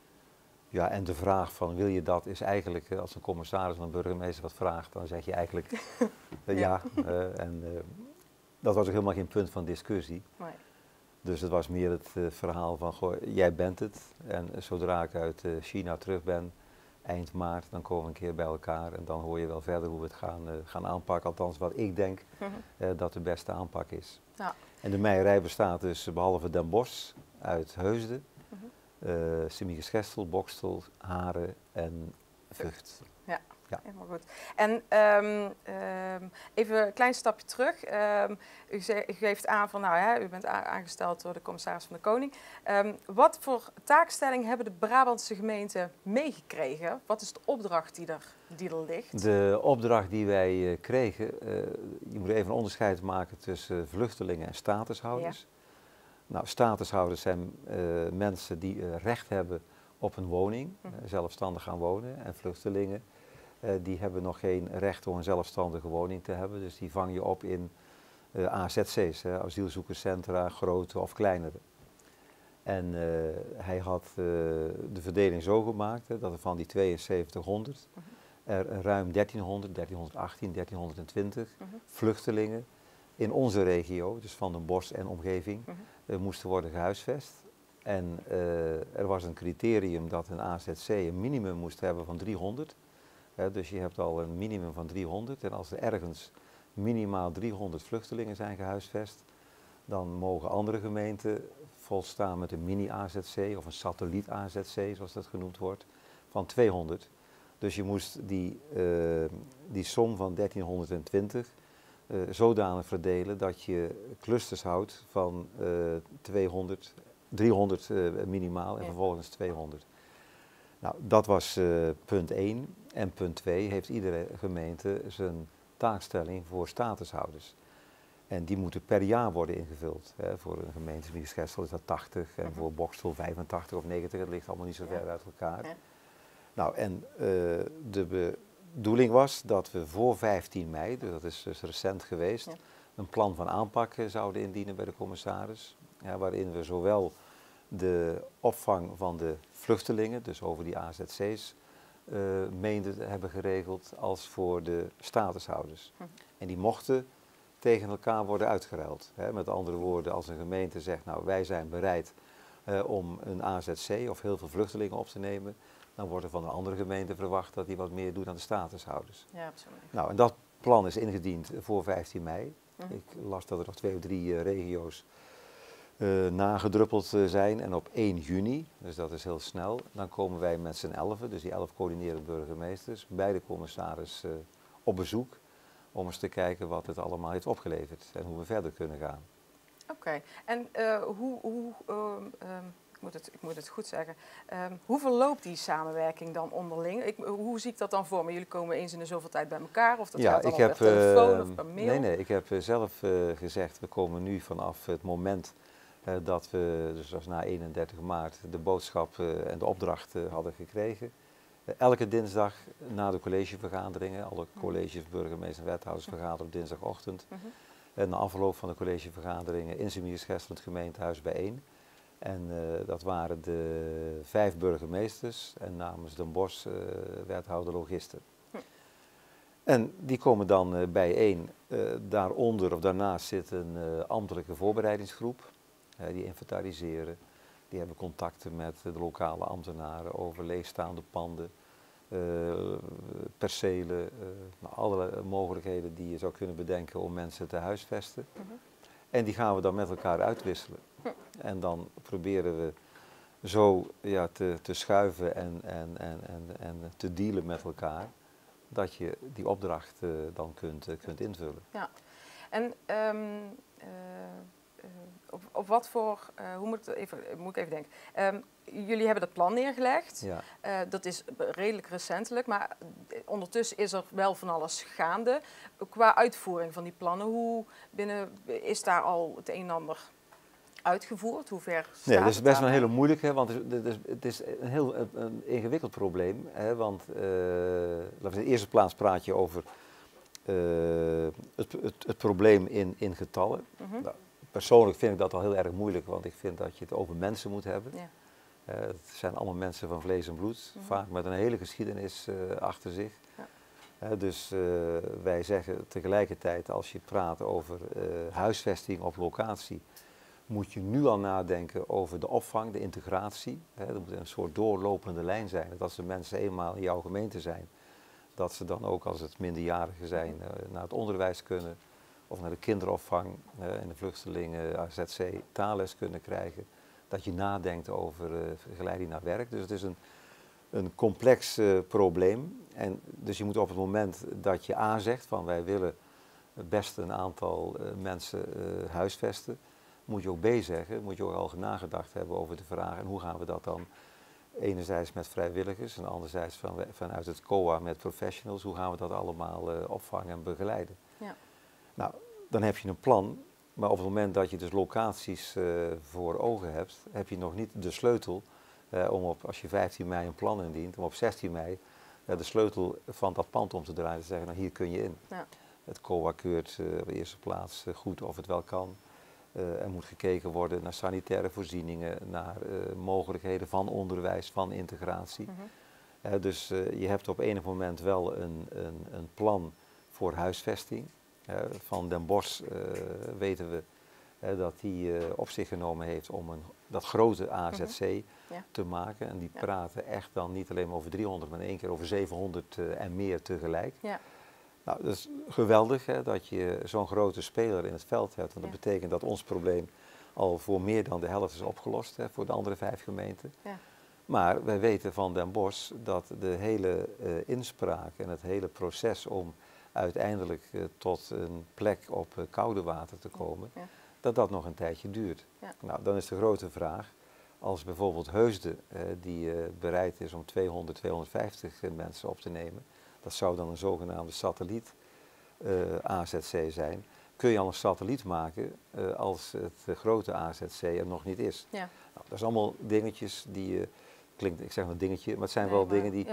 S21: Ja, en de vraag van wil je dat is eigenlijk, uh, als een commissaris van een burgemeester wat vraagt, dan zeg je eigenlijk uh, ja. ja uh, en uh, dat was ook helemaal geen punt van discussie. Nee. Dus het was meer het uh, verhaal van, goh, jij bent het. En uh, zodra ik uit uh, China terug ben, eind maart, dan komen we een keer bij elkaar. En dan hoor je wel verder hoe we het gaan, uh, gaan aanpakken. Althans, wat ik denk mm-hmm. uh, dat de beste aanpak is. Ja. En de Meierij bestaat dus behalve Den Bosch uit Heusden, mm-hmm. uh, Sint-Michiels-Gestel, Boxtel, Haren en Vught.
S2: Ja. Ja, helemaal goed. En um, um, even een klein stapje terug. Um, u, ze, u geeft aan van, nou ja, u bent aangesteld door de commissaris van de Koning. Um, wat voor taakstelling hebben de Brabantse gemeenten meegekregen? Wat is de opdracht die er, die er ligt?
S21: De opdracht die wij uh, kregen, uh, je moet even een onderscheid maken tussen vluchtelingen en statushouders. Ja. Nou, statushouders zijn uh, mensen die uh, recht hebben op een woning, hm. uh, zelfstandig gaan wonen, en vluchtelingen. Uh, die hebben nog geen recht om een zelfstandige woning te hebben. Dus die vang je op in uh, A Z C's, hè, asielzoekerscentra, grote of kleinere. En uh, hij had uh, de verdeling zo gemaakt hè, dat er van die tweeënzeventighonderd uh-huh. er ruim dertienhonderd, dertienhonderdachttien, dertienhonderdtwintig uh-huh. vluchtelingen in onze regio, dus van Den Bosch en omgeving, uh-huh. uh, moesten worden gehuisvest. En uh, er was een criterium dat een A Z C een minimum moest hebben van driehonderd. He, dus je hebt al een minimum van driehonderd en als er ergens minimaal driehonderd vluchtelingen zijn gehuisvest, dan mogen andere gemeenten volstaan met een mini-A Z C of een satelliet-A Z C, zoals dat genoemd wordt, van tweehonderd. Dus je moest die, uh, die som van dertienhonderdtwintig uh, zodanig verdelen dat je clusters houdt van uh, tweehonderd, driehonderd uh, minimaal en ja. vervolgens tweehonderd. Nou, dat was uh, punt één. En punt twee heeft iedere gemeente zijn taakstelling voor statushouders. En die moeten per jaar worden ingevuld. Hè. Voor een gemeente als Miers-Gestel is dat tachtig en uh-huh. voor Boxtel vijfentachtig of negentig. Het ligt allemaal niet zo ver ja. uit elkaar. Ja. Nou, en uh, de bedoeling was dat we voor vijftien mei, dus dat is dus recent geweest, ja. een plan van aanpak uh, zouden indienen bij de commissaris. Ja, waarin we zowel de opvang van de vluchtelingen, dus over die A Z C's, uh, meenden te hebben geregeld als voor de statushouders. Hm. En die mochten tegen elkaar worden uitgeruild. Hè. Met andere woorden, als een gemeente zegt, nou wij zijn bereid uh, om een A Z C of heel veel vluchtelingen op te nemen, dan wordt er van de andere gemeente verwacht dat die wat meer doet aan de statushouders.
S2: Ja, absoluut.
S21: Nou, en dat plan is ingediend voor vijftien mei. Hm. Ik las dat er nog twee of drie uh, regio's Uh, nagedruppeld uh, zijn en op één juni, dus dat is heel snel, dan komen wij met z'n elfen, dus die elf coördinerende burgemeesters, bij de commissaris uh, op bezoek om eens te kijken wat het allemaal heeft opgeleverd en hoe we verder kunnen gaan.
S2: Oké, okay. en uh, hoe, hoe uh, um, ik, moet het, ik moet het goed zeggen, um, hoe verloopt die samenwerking dan onderling? Ik, hoe zie ik dat dan voor me? Jullie komen eens in de zoveel tijd bij elkaar of dat
S21: ja,
S2: gaat dan
S21: ik
S2: per
S21: heb,
S2: telefoon
S21: uh,
S2: of per mail?
S21: Nee, nee, ik heb uh, zelf uh, gezegd, we komen nu vanaf het moment Uh, dat we, dus dat was na eenendertig maart, de boodschap uh, en de opdracht uh, hadden gekregen. Uh, elke dinsdag na de collegevergaderingen, alle colleges, burgemeesters en wethouders vergaderen op dinsdagochtend. Uh-huh. En na afloop van de collegevergaderingen in Miers-Gestel het gemeentehuis bijeen. En uh, dat waren de vijf burgemeesters en namens Den Bosch uh, wethouder logisten. Uh-huh. En die komen dan uh, bijeen. Uh, daaronder of daarnaast zit een uh, ambtelijke voorbereidingsgroep. Uh, die inventariseren, die hebben contacten met de lokale ambtenaren over leegstaande panden, uh, percelen, uh, nou, alle mogelijkheden die je zou kunnen bedenken om mensen te huisvesten. Uh-huh. En die gaan we dan met elkaar uitwisselen. Uh-huh. En dan proberen we zo ja, te, te schuiven en, en, en, en, en te dealen met elkaar, dat je die opdracht uh, dan kunt, uh, kunt invullen.
S2: Ja, en um, uh... Uh, op, op wat voor, uh, hoe moet, het even, moet ik even denken. Um, jullie hebben dat plan neergelegd. Ja. Uh, dat is redelijk recentelijk, maar ondertussen is er wel van alles gaande. Qua uitvoering van die plannen, hoe binnen, is daar al het een en ander uitgevoerd? Hoe ver staat
S21: nee, dat is best
S2: het
S21: wel een hele moeilijke, want het is, het is een heel een, een ingewikkeld probleem. Hè, want uh, laten we in de eerste plaats praat je over uh, het, het, het probleem in, in getallen. Uh-huh. Nou, persoonlijk vind ik dat al heel erg moeilijk, want ik vind dat je het over mensen moet hebben. Ja. Uh, het zijn allemaal mensen van vlees en bloed, mm-hmm. vaak met een hele geschiedenis uh, achter zich. Ja. Uh, dus uh, wij zeggen tegelijkertijd, als je praat over uh, huisvesting op locatie, moet je nu al nadenken over de opvang, de integratie. Uh, er moet een soort doorlopende lijn zijn, dat als de mensen eenmaal in jouw gemeente zijn, dat ze dan ook als het minderjarigen zijn uh, naar het onderwijs kunnen. Of naar de kinderopvang uh, en de vluchtelingen A Z C taalles kunnen krijgen. Dat je nadenkt over uh, begeleiding naar werk. Dus het is een, een complex uh, probleem. En dus je moet op het moment dat je A zegt van wij willen best een aantal uh, mensen uh, huisvesten, moet je ook B zeggen, moet je ook al nagedacht hebben over de vraag en hoe gaan we dat dan enerzijds met vrijwilligers en anderzijds van, vanuit het C O A met professionals, hoe gaan we dat allemaal uh, opvangen en begeleiden. Ja. Nou, dan heb je een plan, maar op het moment dat je dus locaties uh, voor ogen hebt, heb je nog niet de sleutel uh, om op, als je vijftien mei een plan indient, om op zestien mei uh, de sleutel van dat pand om te draaien en te zeggen, nou hier kun je in. Ja. Het C O A keurt uh, op de eerste plaats uh, goed of het wel kan. Uh, er moet gekeken worden naar sanitaire voorzieningen, naar uh, mogelijkheden van onderwijs, van integratie. Mm-hmm. uh, dus uh, je hebt op enig moment wel een, een, een plan voor huisvesting. Uh, van Den Bosch uh, weten we uh, dat hij uh, op zich genomen heeft om een, dat grote A Z C mm-hmm. ja. te maken. En die ja. praten echt dan niet alleen over driehonderd, maar in één keer over zevenhonderd uh, en meer tegelijk. Ja. Nou, dat is geweldig hè, dat je zo'n grote speler in het veld hebt. Want dat
S2: Ja.
S21: betekent dat ons probleem al voor meer dan de helft is opgelost hè, voor de andere vijf gemeenten.
S2: Ja.
S21: Maar wij weten van Den Bosch dat de hele uh, inspraak en het hele proces om uiteindelijk uh, tot een plek op uh, koude water te komen,
S2: Ja.
S21: dat dat nog een tijdje duurt.
S2: Ja.
S21: Nou, dan is de grote vraag, als bijvoorbeeld Heusden, uh, die uh, bereid is om tweehonderd, tweehonderdvijftig uh, mensen op te nemen, dat zou dan een zogenaamde satelliet uh, A Z C zijn. Kun je al een satelliet maken uh, als het uh, grote A Z C er nog niet is?
S2: Ja.
S21: Nou, dat zijn allemaal dingetjes die, uh, klinkt, ik zeg een dingetje, maar het zijn
S2: Nee,
S21: wel
S2: maar,
S21: dingen die
S2: ja.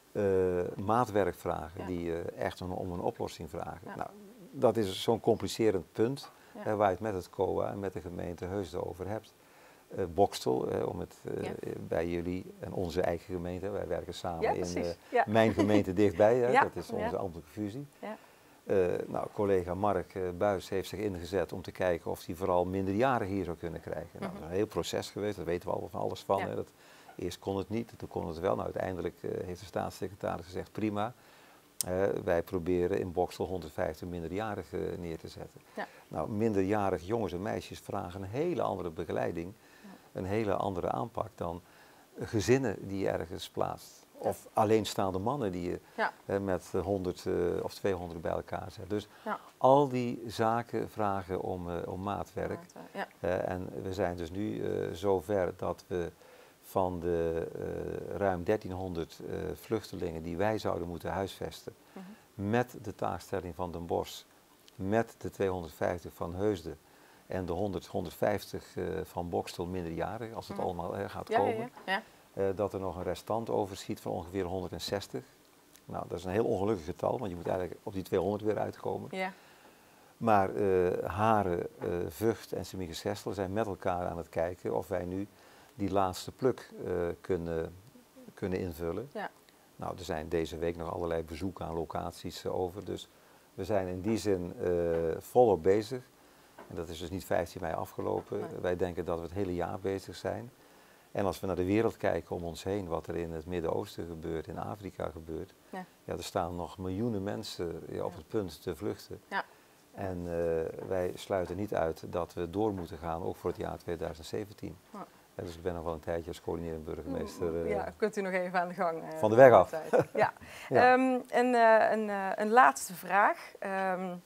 S21: uh, maatwerk vragen,
S2: Ja.
S21: die uh, echt om, om een oplossing vragen.
S2: Ja.
S21: Nou, dat is zo'n complicerend punt
S2: Ja.
S21: uh, waar je het met het C O A en met de gemeente Heusden over hebt. Uh, Bokstel, uh, om het uh,
S2: Ja.
S21: bij jullie en onze eigen gemeente, wij werken samen
S2: Ja,
S21: in
S2: precies.
S21: uh,
S2: Ja.
S21: mijn gemeente dichtbij, hè,
S2: Ja.
S21: dat is onze
S2: Ja.
S21: ambtelijke fusie.
S2: Ja.
S21: Uh, nou, collega Mark uh, Buijs heeft zich ingezet om te kijken of hij vooral minderjarigen hier zou kunnen krijgen. Nou,
S2: Mhm.
S21: dat is een heel proces geweest, daar weten we al van alles van.
S2: Ja.
S21: Hè. Dat, eerst kon het niet, toen kon het wel. Nou, uiteindelijk uh, heeft de staatssecretaris gezegd prima. Uh, wij proberen in Bokstel honderdvijftig minderjarigen neer te zetten.
S2: Ja.
S21: Nou, minderjarige jongens en meisjes vragen een hele andere begeleiding,
S2: Ja.
S21: een hele andere aanpak dan gezinnen die je ergens plaatst. Of alleenstaande mannen die je
S2: Ja.
S21: uh, met honderd uh, of tweehonderd bij elkaar zet. Dus
S2: Ja.
S21: al die zaken vragen om, uh, om maatwerk.
S2: Ja.
S21: Uh, en we zijn dus nu uh, zover dat we van de uh, ruim dertienhonderd uh, vluchtelingen die wij zouden moeten huisvesten,
S2: Mhm.
S21: met de taakstelling van Den Bosch, met de tweehonderdvijftig van Heusden en de honderd, honderdvijftig uh, van Bokstel minderjarigen, als het
S2: Mhm.
S21: allemaal uh, gaat
S2: Ja, ja,
S21: komen,
S2: ja. Ja.
S21: uh, dat er nog een restant overschiet van ongeveer honderdzestig. Nou, dat is een heel ongelukkig getal, want je moet eigenlijk op die tweehonderd weer uitkomen.
S2: Ja.
S21: Maar uh, Haren, uh, Vught en Sint-Michielsgestel zijn met elkaar aan het kijken of wij nu die laatste pluk uh, kunnen, kunnen invullen.
S2: Ja.
S21: Nou, er zijn deze week nog allerlei bezoeken aan locaties uh, over, dus we zijn in die zin uh, volop bezig. En dat is dus niet vijftien mei afgelopen.
S2: Nee.
S21: Wij denken dat we het hele jaar bezig zijn. En als we naar de wereld kijken om ons heen, wat er in het Midden-Oosten gebeurt, in Afrika gebeurt,
S2: Ja.
S21: ja, er staan nog miljoenen mensen ja, op het punt te vluchten.
S2: Ja.
S21: En uh, wij sluiten niet uit dat we door moeten gaan, ook voor het jaar tweeduizend zeventien.
S2: Ja.
S21: En dus ik ben nog wel een tijdje als coördinerend burgemeester uh,
S2: Ja, kunt u nog even aan de gang. Uh,
S21: van de weg af.
S2: Ja.
S21: Ja.
S2: Um, een, uh, een, uh, een laatste vraag. Um,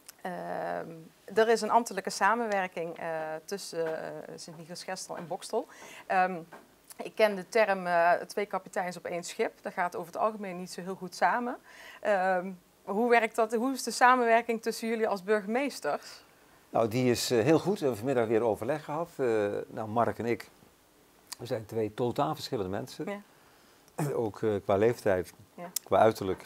S2: um, er is een ambtelijke samenwerking uh, tussen uh, Sint-Michielsgestel en Bokstel. Um, ik ken de term uh, twee kapiteins op één schip. Dat gaat over het algemeen niet zo heel goed samen. Um, hoe werkt dat? Hoe is de samenwerking tussen jullie als burgemeesters?
S21: Nou, die is uh, heel goed. We hebben vanmiddag weer overleg gehad. Uh, nou, Mark en ik, we zijn twee totaal verschillende mensen.
S2: Ja.
S21: Ook uh, qua leeftijd,
S2: Ja.
S21: qua uiterlijk,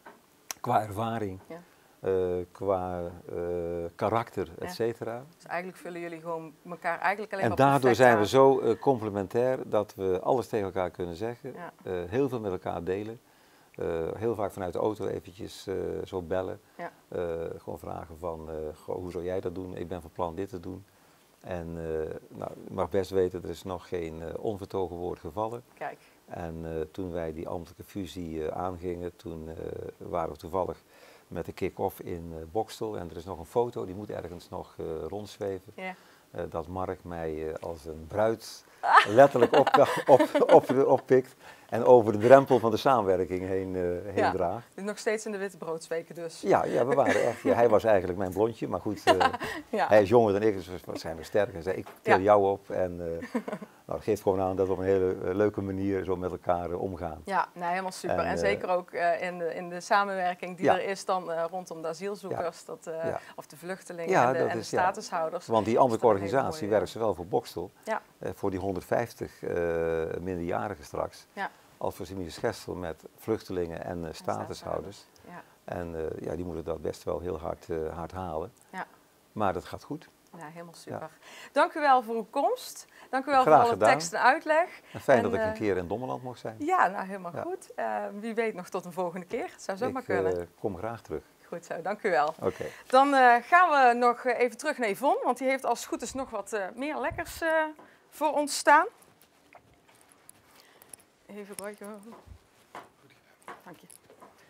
S21: qua ervaring,
S2: Ja.
S21: uh, qua uh, karakter,
S2: Ja.
S21: et cetera.
S2: Dus eigenlijk vullen jullie gewoon elkaar eigenlijk alleen
S21: En
S2: maar
S21: daardoor
S2: perfect
S21: zijn we
S2: aan.
S21: zo uh, complementair dat we alles tegen elkaar kunnen zeggen.
S2: Ja.
S21: Uh, heel veel met elkaar delen. Uh, heel vaak vanuit de auto eventjes uh, zo bellen.
S2: Ja.
S21: Uh, gewoon vragen van, uh, goh, hoe zou jij dat doen? Ik ben van plan dit te doen. En uh, nou, je mag best weten, er is nog geen uh, onvertogen woord gevallen.
S2: Kijk.
S21: En uh, toen wij die ambtelijke fusie uh, aangingen, toen uh, waren we toevallig met de kick-off in uh, Bokstel. En er is nog een foto, die moet ergens nog uh, rondzweven.
S2: Ja.
S21: Uh, dat Mark mij uh, als een bruid letterlijk op, op, op, oppikt en over de drempel van de samenwerking heen, uh, heen
S2: Ja.
S21: draagt.
S2: Dus nog steeds in de witte broodsweken dus.
S21: Ja, ja, we waren echt. Ja, hij was eigenlijk mijn blondje, maar goed, uh,
S2: Ja.
S21: hij is jonger dan ik, dus we zijn we sterk. Hij zei, ik til
S2: Ja.
S21: jou op en uh, nou, dat geeft gewoon aan dat we op een hele uh, leuke manier zo met elkaar uh, omgaan.
S2: Ja, nou, helemaal super. En,
S21: En, uh,
S2: zeker ook uh, in, de, in de samenwerking die
S21: Ja.
S2: er is dan uh, rondom de asielzoekers, dat, uh,
S21: Ja.
S2: of de vluchtelingen
S21: Ja,
S2: en de,
S21: dat
S2: en de
S21: is, ja.
S2: statushouders.
S21: Want die
S2: Dus
S21: andere
S2: dat is een hele
S21: organisatie
S2: mooie-
S21: werkt zowel voor Bokstel,
S2: Ja.
S21: uh, voor die honderdvijftig uh, minderjarigen straks,
S2: Ja.
S21: als voor Sint-Michielsgestel met vluchtelingen en uh, statushouders.
S2: Ja.
S21: En uh, ja, die moeten dat best wel heel hard, uh, hard halen.
S2: Ja.
S21: Maar dat gaat goed.
S2: Ja, helemaal super. Dank u wel voor uw komst. Dank u wel
S21: Graag
S2: voor alle
S21: gedaan.
S2: tekst en uitleg.
S21: En fijn
S2: En,
S21: dat ik
S2: uh,
S21: een keer in Dommeland mocht zijn.
S2: Ja, nou helemaal
S21: Ja.
S2: goed. Uh, wie weet nog tot een volgende keer. Het zou zomaar
S21: ik
S2: kunnen.
S21: uh, kom graag terug.
S2: Goed zo, dank u wel.
S21: Oké.
S2: Dan uh, gaan we nog uh, even terug naar Yvonne, want die heeft als het goed is nog wat uh, meer lekkers uh, voor ons staan. Even kijken. Dank je.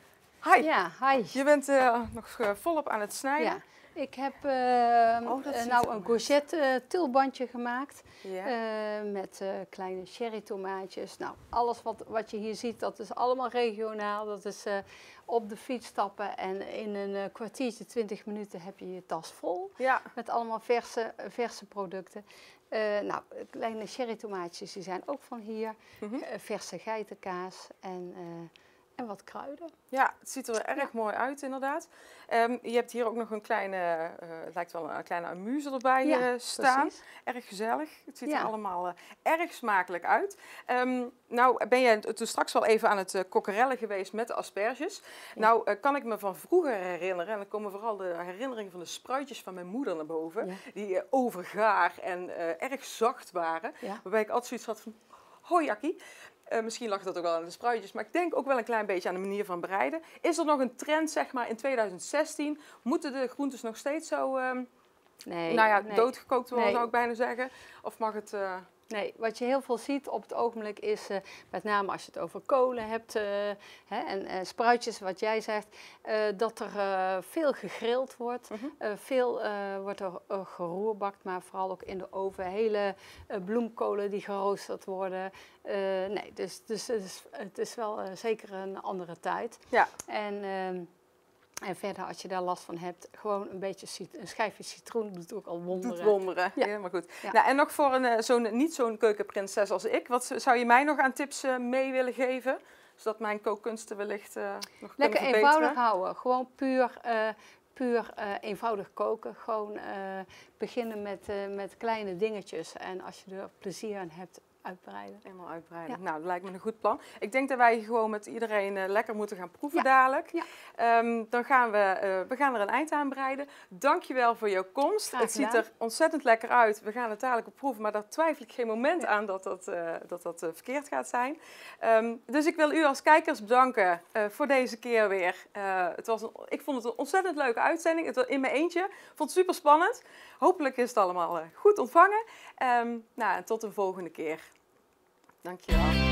S2: Hi.
S5: Ja, hi.
S2: Je bent uh, nog uh, volop aan het snijden.
S5: Ja. Ik heb uh,
S2: oh,
S5: uh, nou een courgette uh, tilbandje gemaakt.
S2: Ja.
S5: Uh, met uh, kleine cherry tomaatjes. Nou, alles wat, wat je hier ziet, dat is allemaal regionaal. Dat is uh, op de fiets stappen en in een uh, kwartiertje, twintig minuten heb je je tas vol.
S2: Ja.
S5: Met allemaal verse, verse producten. Uh, nou, kleine cherry tomaatjes, die zijn ook van hier.
S2: Mm-hmm.
S5: uh, verse geitenkaas en... Uh, En wat kruiden.
S2: Ja, het ziet er erg ja. mooi uit inderdaad. Um, je hebt hier ook nog een kleine, uh, het lijkt wel een kleine amuse erbij ja, uh, staan. Precies. Erg gezellig. Het ziet ja. er allemaal uh, erg smakelijk uit. Um, nou ben jij toen straks wel even aan het uh, kokkerellen geweest met de asperges. Ja. Nou uh, kan ik me van vroeger herinneren, en dan komen vooral de herinneringen van de spruitjes van mijn moeder naar boven. Ja. Die uh, overgaar en uh, erg zacht waren. Ja. Waarbij ik altijd zoiets had van, hoi Jakkie. Uh, misschien lag dat ook wel aan de spruitjes, maar ik denk ook wel een klein beetje aan de manier van bereiden. Is er nog een trend, zeg maar, in tweeduizend zestien? Moeten de groentes nog steeds zo um,
S5: nee,
S2: nou ja,
S5: nee.
S2: doodgekookt worden,
S5: nee.
S2: zou ik bijna zeggen? Of mag het... Uh...
S5: Nee, wat je heel veel ziet op het ogenblik is, uh, met name als je het over kolen hebt uh, hè, en uh, spruitjes, wat jij zegt, uh, dat er uh, veel gegrild wordt. Mm-hmm. uh, veel uh, wordt er uh, geroerbakt, maar vooral ook in de oven. Hele uh, bloemkolen die geroosterd worden. Uh, nee, dus, dus het, is, het is wel uh, zeker een andere tijd.
S2: Ja.
S5: En, uh, En verder, als je daar last van hebt, gewoon een beetje cit- een schijfje citroen doet ook al wonderen.
S2: Doet wonderen,
S5: ja.
S2: helemaal goed.
S5: Ja.
S2: Nou, en nog voor een, zo'n, niet zo'n keukenprinses als ik, wat zou je mij nog aan tips uh, mee willen geven? Zodat mijn kookkunsten wellicht uh, nog
S5: Lekker
S2: kunnen
S5: eenvoudig houden, gewoon puur, uh, puur uh, eenvoudig koken. Gewoon uh, beginnen met, uh, met kleine dingetjes en als je er plezier aan hebt, uitbreiden.
S2: Helemaal uitbreiden.
S5: Ja.
S2: Nou, dat lijkt me een goed plan. Ik denk dat wij gewoon met iedereen uh, lekker moeten gaan proeven
S5: ja.
S2: dadelijk.
S5: Ja.
S2: Um, dan gaan we, uh, we gaan er een eind aan breiden. Dankjewel voor jouw komst.
S5: Graag
S2: het ziet er ontzettend lekker uit. We gaan het dadelijk op proeven, maar daar twijfel ik geen moment ja. aan dat dat, uh, dat, dat uh, verkeerd gaat zijn. Um, dus ik wil u als kijkers bedanken uh, voor deze keer weer. Uh, het was een, ik vond het een ontzettend leuke uitzending. Het was in mijn eentje. Ik vond het super spannend. Hopelijk is het allemaal uh, goed ontvangen. Um, nou, en tot een volgende keer. Dankjewel.